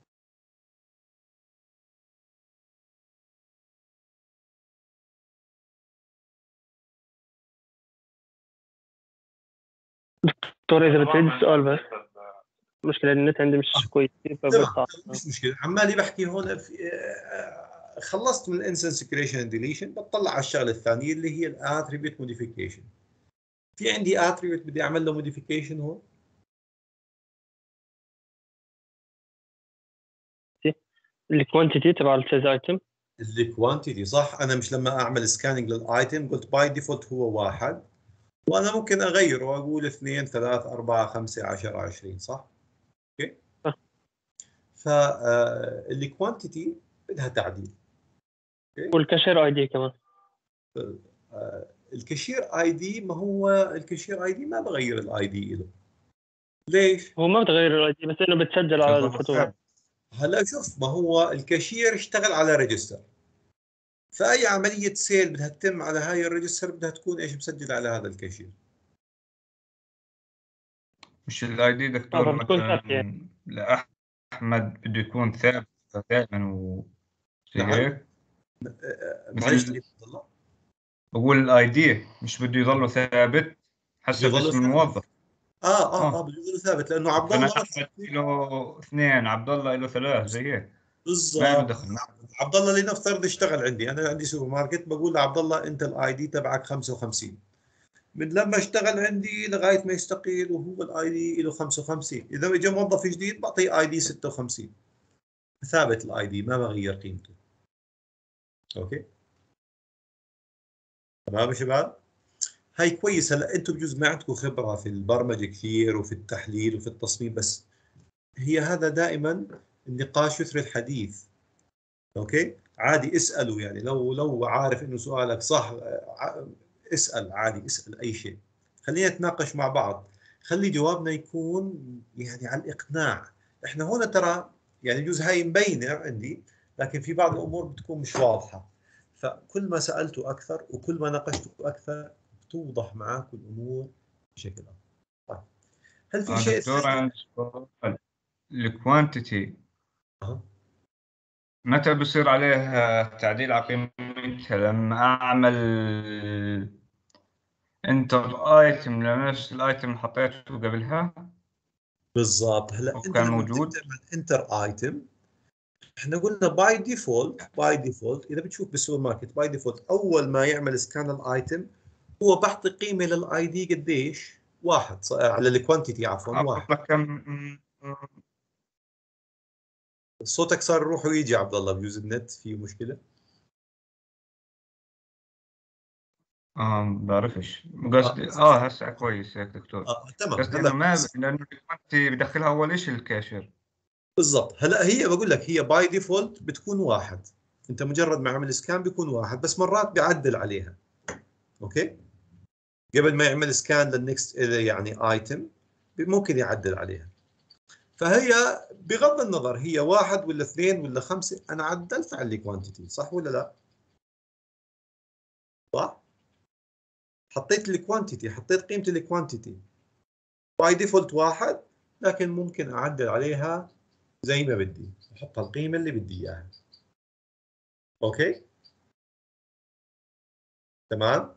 دكتور اذا بتعيد السؤال بس، مشكلة النت عندي مش كويس فبقطع. مش مشكله، عمالي بحكي هون في آه، خلصت من الانستنس كريشن اند ديليشن، بطلع على الشغله الثانيه اللي هي الاتريبيوت موديفيكيشن. في عندي اتريبيوت بدي اعمل له موديفيكيشن هون. الكوانتيتي تبع السيلز ايتم. الكوانتيتي صح. انا مش لما اعمل سكاننج للايتم قلت باي ديفولت هو واحد، وانا ممكن اغيره واقول اثنين ثلاث اربعة خمسة عشرة عشرين صح؟ اوكي؟ فالكوانتيتي بدها تعديل. والكاشير اي دي كمان. آه، الكاشير اي دي، ما هو الكاشير اي دي ما بغير الاي دي له. ليش؟ هو ما بتغير الاي دي بس انه بتسجل على الفاتوره. هلا شوف، ما هو الكاشير اشتغل على ريجستر، فاي عمليه سيل بدها تتم على هاي الريجستر بدها تكون ايش مسجل على هذا الكاشير. مش الاي دي دكتور مثلا يعني. لاحمد بده يكون ثابت دائما و زي نعم. هيك. معلش تعيد الله. بقول الاي دي مش بده يضله ثابت حسب اسم الموظف. اه اه اه بده يضل ثابت، لانه عبد الله احمد له اثنين، عبد الله له ثلاث زي هيك. بالضبط. ما له دخل. عبد الله لنفترض اشتغل عندي، انا عندي سوبر ماركت، بقول لعبد الله انت الاي دي تبعك خمسة وخمسين، من لما اشتغل عندي لغايه ما يستقيل وهو الاي دي له خمسة وخمسين. اذا اجى موظف جديد بعطيه اي دي ستة وخمسين، ثابت الاي دي ما بغير قيمته. اوكي تمام يا شباب؟ هاي كويس. هلا انتم بجوز ما عندكم خبره في البرمجه كثير وفي التحليل وفي التصميم، بس هي هذا دائما النقاش يثري الحديث. اوكي عادي اسالوا، يعني لو لو عارف انه سؤالك صح اسال عادي، اسال اي شيء، خلينا نتناقش مع بعض، خلي جوابنا يكون يعني على الاقناع. احنا هون ترى يعني بجوز هاي مبينه عندي، لكن في بعض الامور بتكون مش واضحه، فكل ما سالته اكثر وكل ما ناقشته اكثر توضح معك الامور بشكل افضل. طيب هل في آه شيء دكتور عندي سؤال. الكوانتيتي أه. متى بصير عليه تعديل على قيمتها؟ لما اعمل انتر ايتم لنفس الايتم اللي حطيته قبلها. بالضبط. هلا انت كان لما موجود بدك تعمل انتر ايتم، احنا قلنا باي ديفولت، باي ديفولت اذا بتشوف بالسوبر ماركت باي ديفولت اول ما يعمل سكان الايتم هو بحط قيمه للاي دي قديش؟ واحد على الكوانتيتي عفوا واحد. كم. صوتك صار يروح ويجي عبد الله، بجوز النت فيه مشكله. اه بعرفش قصدي. اه هسه كويس هيك دكتور. اه تمام. قصدي انه هلا ما لانه الكوانتيتي بدخلها اول شيء الكاشير. بالضبط. هلا هي بقول لك هي باي ديفولت بتكون واحد، انت مجرد ما عمل سكان بيكون واحد، بس مرات بيعدل عليها. اوكي قبل ما يعمل سكان للنكست يعني ايتم ممكن يعدل عليها. فهي بغض النظر هي واحد ولا اثنين ولا خمسة، أنا عدلت على الكوانتيتي، صح ولا لا؟ صح؟ حطيت الكوانتيتي، حطيت قيمة الكوانتيتي باي ديفولت واحد، لكن ممكن أعدل عليها زي ما بدي، أحط القيمة اللي بدي إياها. أوكي؟ تمام؟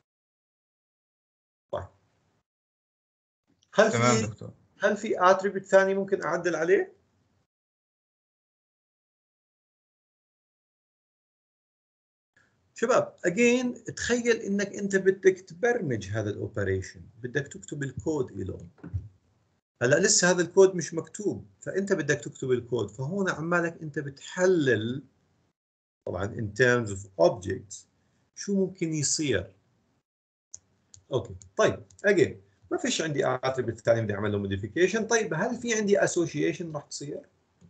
طيب. هل تمام في دكتور. هل في اتريبيوت ثاني ممكن أعدل عليه؟ شباب اجين تخيل انك انت بدك تبرمج هذا الاوبريشن، بدك تكتب الكود له. هلا لسه هذا الكود مش مكتوب، فانت بدك تكتب الكود، فهون عمالك انت بتحلل طبعا in terms of objects شو ممكن يصير. اوكي طيب اجين ما فيش عندي اتريبيوت ثاني بدي اعمل له موديفيكيشن. طيب هل في عندي association راح تصير؟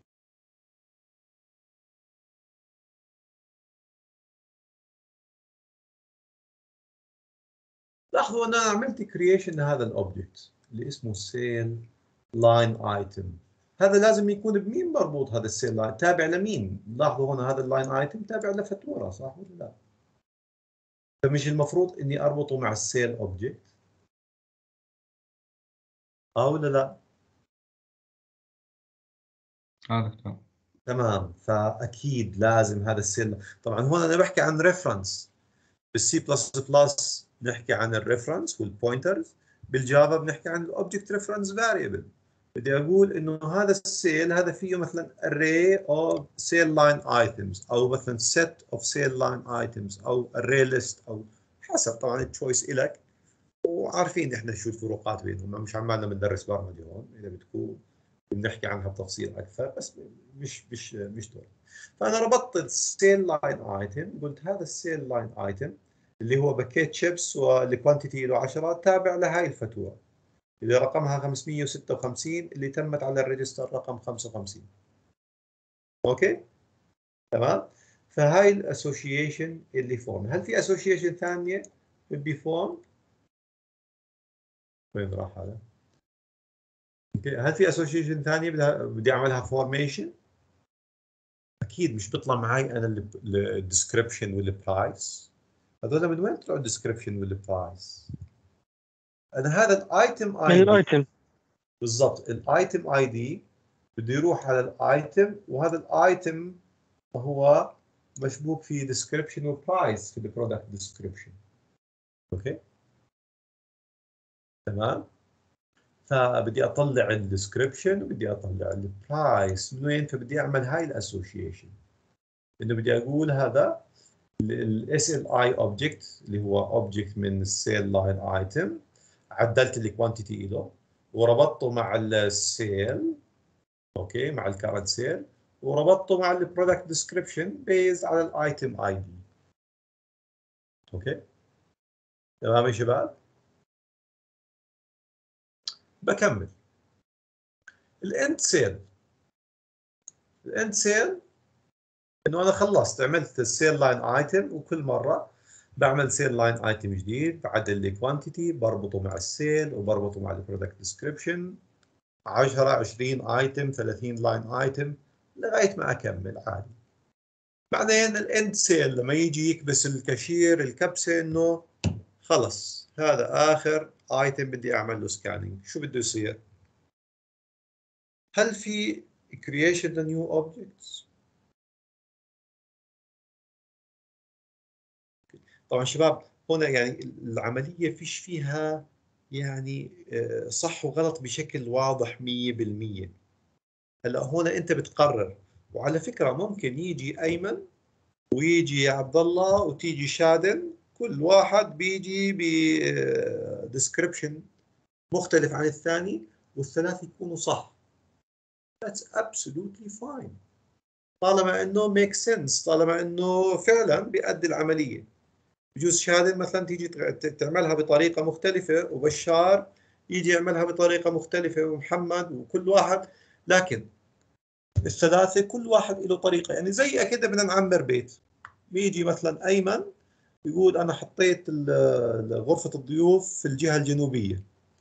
لاحظوا انا عملت كرييشن لهذا الاوبجكت اللي اسمه سيل لاين ايتم. هذا لازم يكون بمين مربوط هذا السيل لاين؟ تابع لمين؟ لاحظوا هنا هذا اللاين ايتم تابع لفاتوره، صح ولا لا؟ فمش المفروض اني اربطه مع السيل اوبجكت؟ اه ولا لا؟ اه دكتور. تمام، فاكيد لازم هذا السيل. طبعا هون انا بحكي عن ريفرنس، بالسي بلس بلس بنحكي عن الريفرنس والبوينترز، بالجافا بنحكي عن الاوبجكت ريفرنس فاريبل. بدي اقول انه هذا السيل هذا فيه مثلا array of sale line items او مثلا set of sale line items او array list او حسب طبعا التشويس الك، وعارفين احنا شو الفروقات بينهم، مش عمالنا بندرس برمجه هون، اذا بتكون بنحكي عنها بتفصيل اكثر، بس مش مش مش دول. فانا ربطت السيل لاين ايتم، قلت هذا السيل لاين ايتم اللي هو باكيت شيبس والكوانتيتي له عشرة تابع لهي الفاتوره اللي رقمها خمسمئة وستة وخمسين اللي تمت على الريجستر رقم خمسة وخمسين. اوكي تمام. فهاي الاسوشيشن اللي فورم. هل في اسوشيشن ثانيه بدي فورم؟ وين راح هذا؟ اوكي هل في اسوشيشن ثانيه بدي اعملها فورميشن؟ اكيد مش بيطلع معي انا الديسكربشن والبرايس. هذول من وين طلعوا الديسكربشن والبرايس؟ انا هذا الايتم اي من دي الايتم بالضبط، الايتم اي دي بده يروح على الايتم، وهذا الايتم هو مشبوك فيه ديسكربشن وبرايس في البرودكت ديسكربشن. اوكي تمام. فبدي اطلع الديسكربشن وبدي اطلع البرايس من وين؟ فبدي اعمل هاي الاسوشيشن، انه بدي اقول هذا الاس ال اي اوبجكت اللي هو اوبجكت من السيل لاين ايتم، عدلت الكوانتيتي له وربطته مع السيل، اوكي مع الكارنت سيل، وربطته مع البرودكت ديسكربشن بيز على الايتم اي دي. اوكي تمام يا شباب. بكمل الاند سيل. الاند سيل انه انا خلصت عملت السيل لاين ايتم، وكل مره بعمل سيل لاين ايتم جديد بعدل الكوانتيتي بربطه مع السيل وبربطه مع البرودكت ديسكربشن عشرة عشرين ايتم ثلاثين لاين ايتم لغايه ما اكمل عادي. بعدين الاند سيل لما يجي يكبس الكاشير الكبسه انه خلص هذا اخر ايتم بدي اعمل له سكاننج، شو بده يصير؟ هل في creation the new objects؟ طبعا شباب هنا يعني العملية فيش فيها يعني صح وغلط بشكل واضح مية بالمية. هلا هنا انت بتقرر، وعلى فكرة ممكن يجي ايمن ويجي عبد الله وتيجي شادن، كل واحد بيجي بديسكربشن مختلف عن الثاني والثلاث يكونوا صح. That's absolutely fine طالما انه make sense، طالما انه فعلا بيؤدي العمليه. بجوز شادن مثلا تيجي تعملها بطريقه مختلفه، وبشار يجي يعملها بطريقه مختلفه، ومحمد، وكل واحد، لكن الثلاثه كل واحد له طريقه. يعني زي كده بدنا نعمر بيت، بيجي مثلا ايمن يقول انا حطيت غرفه الضيوف في الجهه الجنوبيه،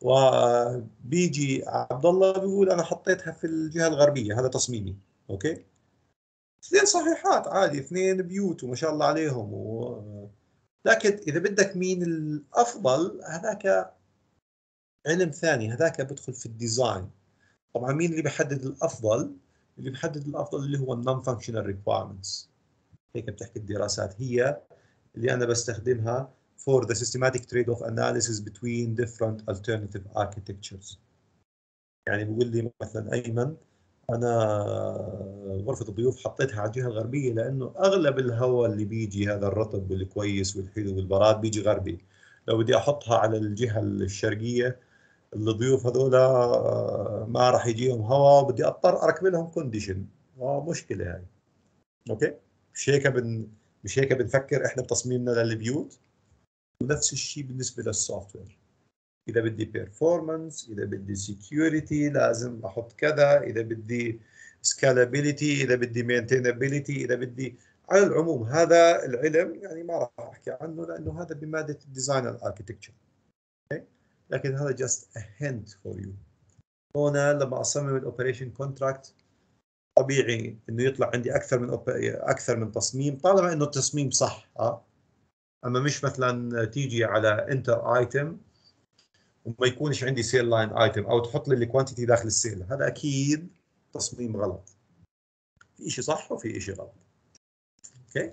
وبيجي عبد الله بيقول انا حطيتها في الجهه الغربيه، هذا تصميمي. اوكي، اثنين صحيحات عادي، اثنين بيوت وما شاء الله عليهم و... لكن اذا بدك مين الافضل، هذاك علم ثاني، هذاك بدخل في الديزاين. طبعا مين اللي بيحدد الافضل؟ اللي بيحدد الافضل اللي هو النون فانكشنال ريكوايرمنتس. هيك بتحكي الدراسات، هي اللي انا بستخدمها for the systematic trade-off analysis between different alternative architectures. يعني بيقول لي مثلا ايمن انا غرفه الضيوف حطيتها على الجهه الغربيه لانه اغلب الهواء اللي بيجي هذا الرطب والكويس والحلو والبراد بيجي غربي. لو بدي احطها على الجهه الشرقيه، الضيوف هذول ما راح يجيهم هواء، بدي اضطر اركب لهم كونديشن، مشكله هاي. اوكي، مش هيك بن مش هيك بنفكر احنا بتصميمنا للبيوت. ونفس الشيء بالنسبه للسوفت وير، اذا بدي بيرفورمانس، اذا بدي سكيورتي لازم احط كذا، اذا بدي سكالابيليتي، اذا بدي مينتينابيليتي، اذا بدي، على العموم هذا العلم يعني ما راح احكي عنه لانه هذا بماده الديزاين الاركتكتشر. لكن هذا جاست ا هنت فور يو. هنا لما اصمم الاوبريشن كونتراكت طبيعي انه يطلع عندي اكثر من اكثر من تصميم طالما انه التصميم صح. اه اما مش مثلا تيجي على انتر ايتم وما يكونش عندي سيل لاين ايتم، او تحط لي الكوانتيتي داخل السيل، هذا اكيد تصميم غلط. في شيء صح وفي شيء غلط. اوكي،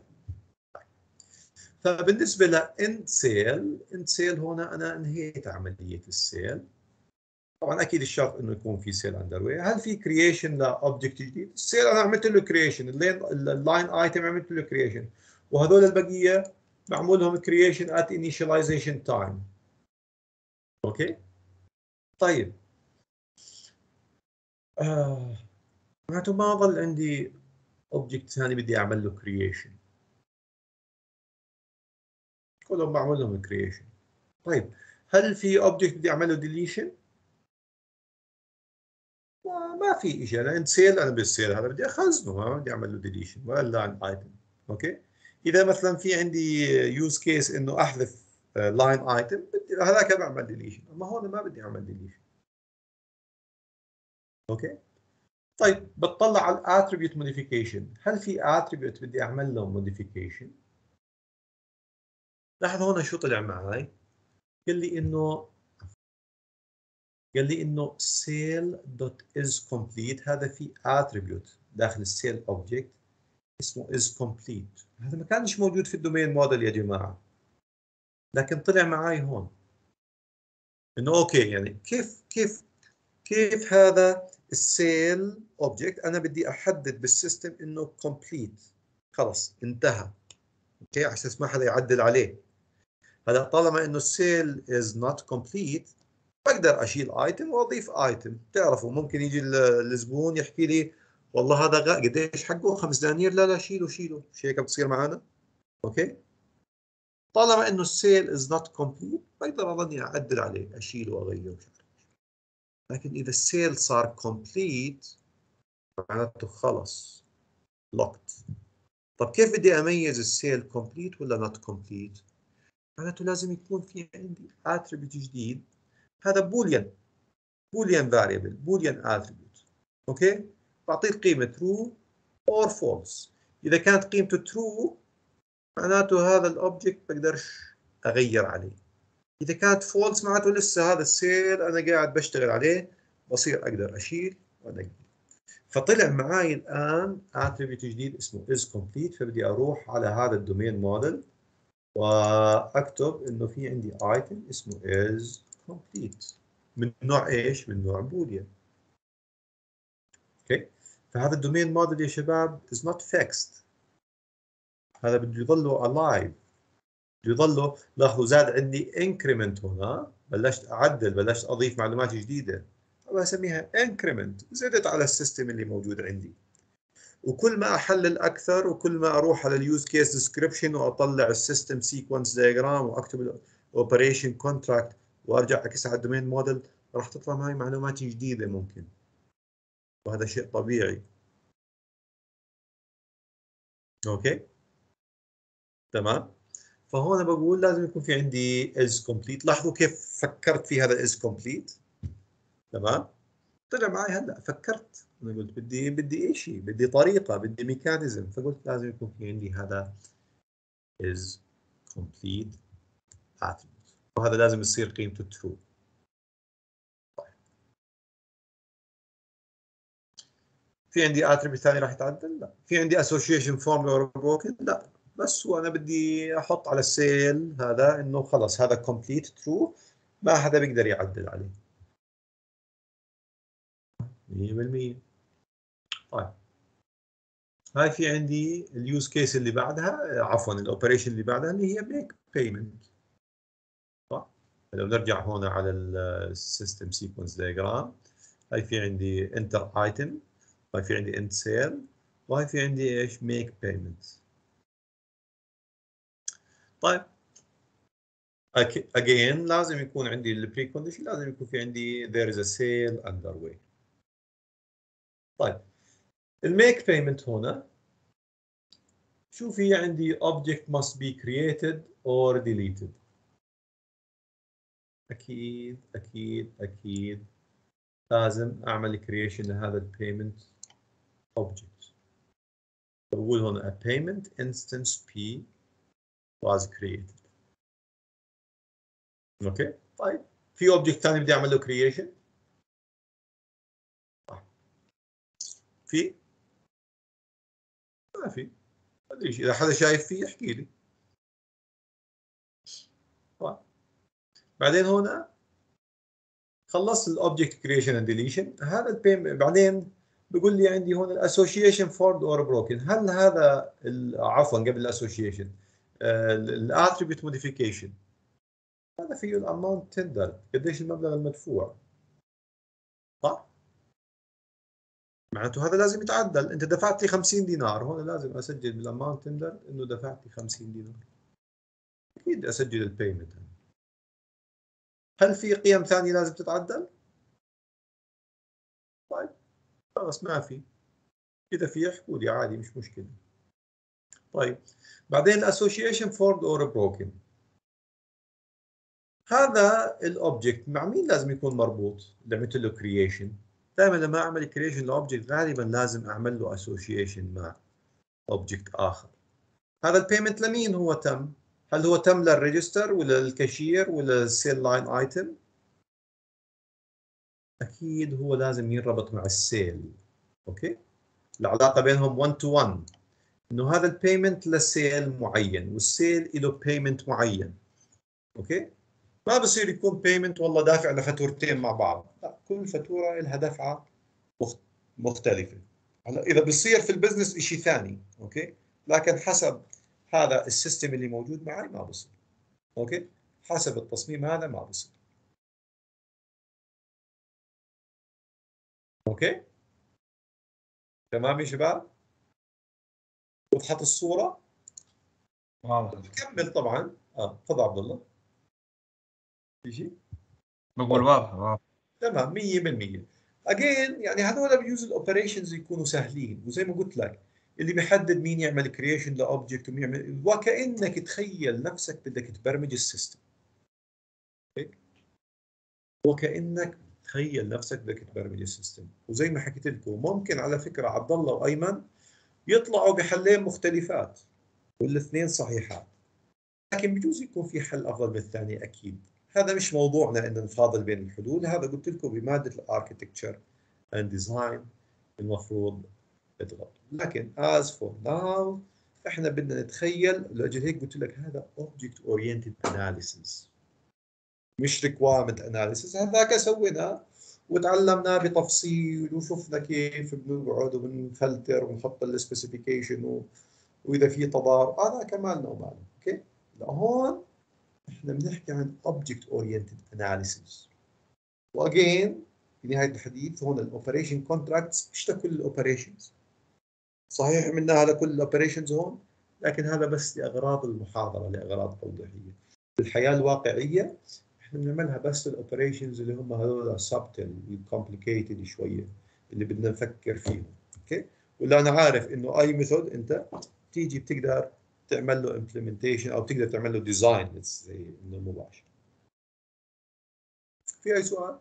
فبالنسبه لاند سيل، اند سيل هنا انا انهيت عمليه السيل. طبعا اكيد الشرط انه يكون في سيل اندر. هل في كرييشن لاوبجكت جديد؟ السيل انا عملت له كرييشن، اللاين ايتم عملت له كرييشن، وهذول البقيه معمول لهم كرييشن ات انيشاليزيشن تايم. اوكي، طيب آه. معناته ما ظل عندي اوبجكت ثاني بدي اعمل له كرييشن، كلهم بعمل لهم كرييشن. طيب هل في اوبجكت بدي اعمل له ديليشن؟ ما في شيء. انا عند سيل، انا بالسيل هذا بدي اخزنه، ما بدي اعمل له ديليشن ولا لاين ايتم. اوكي، اذا مثلا في عندي يوز كيس انه احذف لاين ايتم، بدي هذاك بعمل ديليشن، اما هون ما بدي اعمل ديليشن. اوكي، طيب بتطلع على الاتريبيوت موديفيكيشن. هل في اتريبيوت بدي اعمل له موديفيكيشن؟ لاحظ هون شو طلع معي. قال لي انه قال لي انه sale.isComplete هذا في اتريبيوت داخل السيل اوبجكت اسمه isComplete. هذا ما كانش موجود في الدومين موديل يا جماعه، لكن طلع معي هون. انه اوكي، يعني كيف كيف كيف هذا السيل اوبجكت انا بدي احدد بالسيستم انه كومبليت، خلص انتهى. اوكي، على اساس ما حدا يعدل عليه. هلا طالما انه السيل از نوت كومبليت، بقدر اشيل ايتم واضيف ايتم. بتعرفوا ممكن يجي الزبون يحكي لي والله هذا قديش حقه؟ خمس دنانير. لا لا شيله شيله، مش هيك بتصير معنا؟ اوكي، طالما انه السيل از نوت كومبليت بقدر اظني اعدل عليه، اشيله واغيره. لكن اذا السيل صار كومبليت معناته خلص لوكت. طب كيف بدي اميز السيل كومبليت ولا نوت كومبليت؟ معناته لازم يكون في عندي اتريبيوت جديد، هذا بوليان بوليان فاريبل، بوليان اتريبيوت. اوكي، بعطيه قيمه ترو اور فولس. اذا كانت قيمته ترو معناته هذا الاوبجكت بقدرش اغير عليه. اذا كانت فولس معناته لسه هذا السيل انا قاعد بشتغل عليه، بصير اقدر اشيل وانقل. فطلع معي الان اتريبيوت جديد اسمه is complete. فبدي اروح على هذا الدومين موديل واكتب انه في عندي ايتم اسمه is complete من نوع ايش؟ من نوع بوليان. اوكي، فهذا الدومين موديل يا شباب is not fixed، هذا بده يضله alive، بده يضله. لاحظوا زاد عندي increment هنا، بلشت اعدل، بلشت اضيف معلومات جديده، بسميها increment، زدت على السيستم اللي موجود عندي. وكل ما احلل اكثر وكل ما اروح على اليوز كيس ديسكربشن واطلع السيستم سيكونس دايجرام واكتب الاوبريشن كونتراكت وارجع اعكس على الدومين موديل، راح تطلع معي معلومات جديده ممكن، وهذا شيء طبيعي. اوكي تمام. فهون بقول لازم يكون في عندي is complete. لاحظوا كيف فكرت في هذا is complete. تمام، طلع معي هلا فكرت، انا قلت بدي بدي شيء، بدي طريقه، بدي ميكانيزم، فقلت لازم يكون في عندي هذا is complete attribute، وهذا لازم يصير قيمته true. في عندي attribute ثاني راح يتعدل؟ لا. في عندي association form or broken؟ لا. بس وانا بدي احط على السيل هذا انه خلص هذا complete true، ما حدا بيقدر يعدل عليه مية بالمية. طيب هاي في عندي اليوز كيس اللي بعدها، عفوا الاوبريشن اللي بعدها اللي هي ميك بيمنت. صح؟ لو نرجع هنا على السيستم سيكونس دايجرام، هاي في عندي انتر ايتم، هاي في عندي انت سيل، وهاي في عندي ايش؟ ميك بيمنت. طيب again لازم يكون عندي البري كونديشن، لازم يكون في عندي there is a sale underway. طيب الميك بيمنت هنا شو في عندي object must be created or deleted. اكيد اكيد اكيد لازم اعمل creation لهذا البيمنت object. بقول هنا a payment instance p was created. اوكي طيب في object ثاني بدي اعمل له creation؟ في؟ ما في. ما ادري اذا حدا شايف فيه يحكي لي. طيب بعدين هنا خلصت الاوبجكت كريشن اند ديليشن. هذا البيم بعدين بيقول لي عندي هون الاسوشيشن فورد اور بروكن. هل هذا عفوا قبل الاسوشيشن الاتريبيوت موديفيكيشن هذا فيه الاماونت تندر، قديش المبلغ المدفوع. صح؟ معناته هذا لازم يتعدل. انت دفعت لي خمسين دينار، هون لازم اسجل بالاماونت تندر انه دفعت لي خمسين دينار. اكيد اسجل البيمنت. هل في قيم ثانيه لازم تتعدل؟ طيب خلص ما في. اذا في احكوا لي عادي مش مشكله. طيب بعدين الاسوشيشن فورد اور بروكن، هذا الاوبجكت مع مين لازم يكون مربوط؟ اللي عملت له كرييشن. دائما لما اعمل كرييشن لاوبجكت غالبا لازم اعمل له اسوشيشن مع اوبجكت اخر. هذا البيمنت لمين هو تم؟ هل هو تم للريجستر ولا للكاشير ولا للسيل لاين ايتم؟ اكيد هو لازم ينربط مع السيل. اوكي؟ العلاقه بينهم واحد تو واحد، انه هذا البيمنت لسيل معين والسيل له بيمنت معين. اوكي؟ ما بصير يكون بيمنت والله دافع لفاتورتين مع بعض، لا، كل فاتوره لها دفعه مختلفه. هلا اذا بصير في البزنس شيء ثاني، اوكي، لكن حسب هذا السيستم اللي موجود معي ما بصير. اوكي، حسب التصميم هذا ما بصير. اوكي تمام يا شباب، وضحت الصوره؟ واضح. نكمل طبعا. اه تفضل عبد الله. في شيء؟ بقول واضح واضح. تمام مية بالمية. اجين يعني هذول بيجوز الاوبريشنز يكونوا سهلين، وزي ما قلت لك اللي بيحدد مين يعمل كرييشن لاوبجكت ومين يعمل، وكانك تخيل نفسك بدك تبرمج السيستم. وكانك تخيل نفسك بدك تبرمج السيستم. وزي ما حكيت لكم ممكن على فكره عبد الله وايمن يطلعوا بحلين مختلفات والاثنين صحيحات، لكن بجوز يكون في حل افضل من الثاني. اكيد هذا مش موضوعنا ان نفاضل بين الحلول، هذا قلت لكم بماده الاركتكتشر اند ديزاين المفروض تضغط. لكن as for now احنا بدنا نتخيل، لاجل هيك قلت لك هذا object oriented analysis مش requirement analysis. هذاك سويناه وتعلمناه بتفصيل وشفنا كيف بنقعد وبنفلتر ونحط السبيسيفيكيشن و... واذا في تضارب هذا كمان نوع ماله. اوكي هون احنا بنحكي عن object oriented analysis. واجين في نهايه الحديث هون الاوبريشن كونتراكتس مش لكل الاوبريشنز، صحيح عملناها لكل الاوبريشنز هون، لكن هذا بس لاغراض المحاضره، لاغراض توضيحيه. في الحياه الواقعيه احنا بنعملها بس الاوبريشنز اللي هم هذول سبتل كومبليكيتد شويه اللي بدنا نفكر فيهم. اوكي ولا انا عارف انه اي ميثود انت تيجي بتقدر تعمل له implementation او تقدر تعمل له ديزاين زي انه مباشر. في اي سؤال؟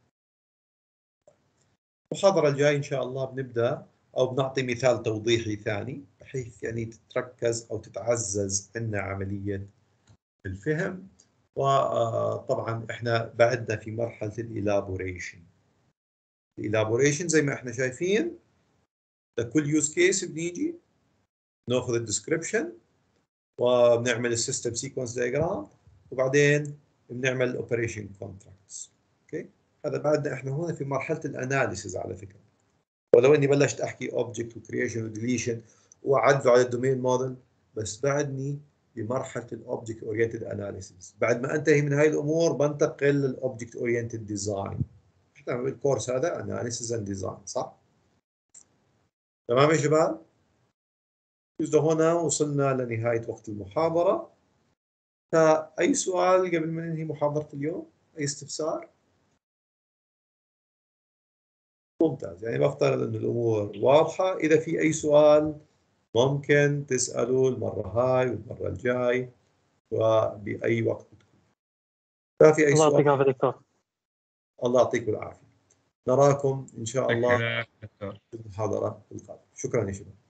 المحاضرة الجاي ان شاء الله بنبدا او بنعطي مثال توضيحي ثاني بحيث يعني تتركز او تتعزز عندنا عملية الفهم. وطبعا احنا بعدنا في مرحلة الإلابوريشن. الإلابوريشن زي ما احنا شايفين لكل يوز كيس بنيجي ناخذ الديسكربشن وبنعمل السيستم سيكونس دايجرام وبعدين بنعمل الاوبريشن كونتراكتس. اوكي، هذا بعدنا احنا هون في مرحله الاناليسيز على فكره. ولو اني بلشت احكي اوبجكت وكرييشن وديليشن واعدله على الدومين موديل، بس بعدني بمرحله الاوبجكت اورينتد اناليسيز. بعد ما انتهي من هاي الامور بنتقل للاوبجكت اورينتد ديزاين. احنا بالكورس هذا اناليسيز اند ديزاين، صح؟ تمام يا شباب؟ إذا هنا وصلنا لنهاية وقت المحاضرة. فأي سؤال قبل ما ننهي محاضرة اليوم؟ أي استفسار؟ ممتاز، يعني بفترض أن الأمور واضحة. إذا في أي سؤال ممكن تسألوا المرة هاي والمرة الجاي وبأي وقت تكون. ففي أي الله سؤال؟ يعطيك العافية دكتور. الله يعطيكم العافية. نراكم إن شاء الله دكتور. في المحاضرة القادمة. شكرا يا شباب.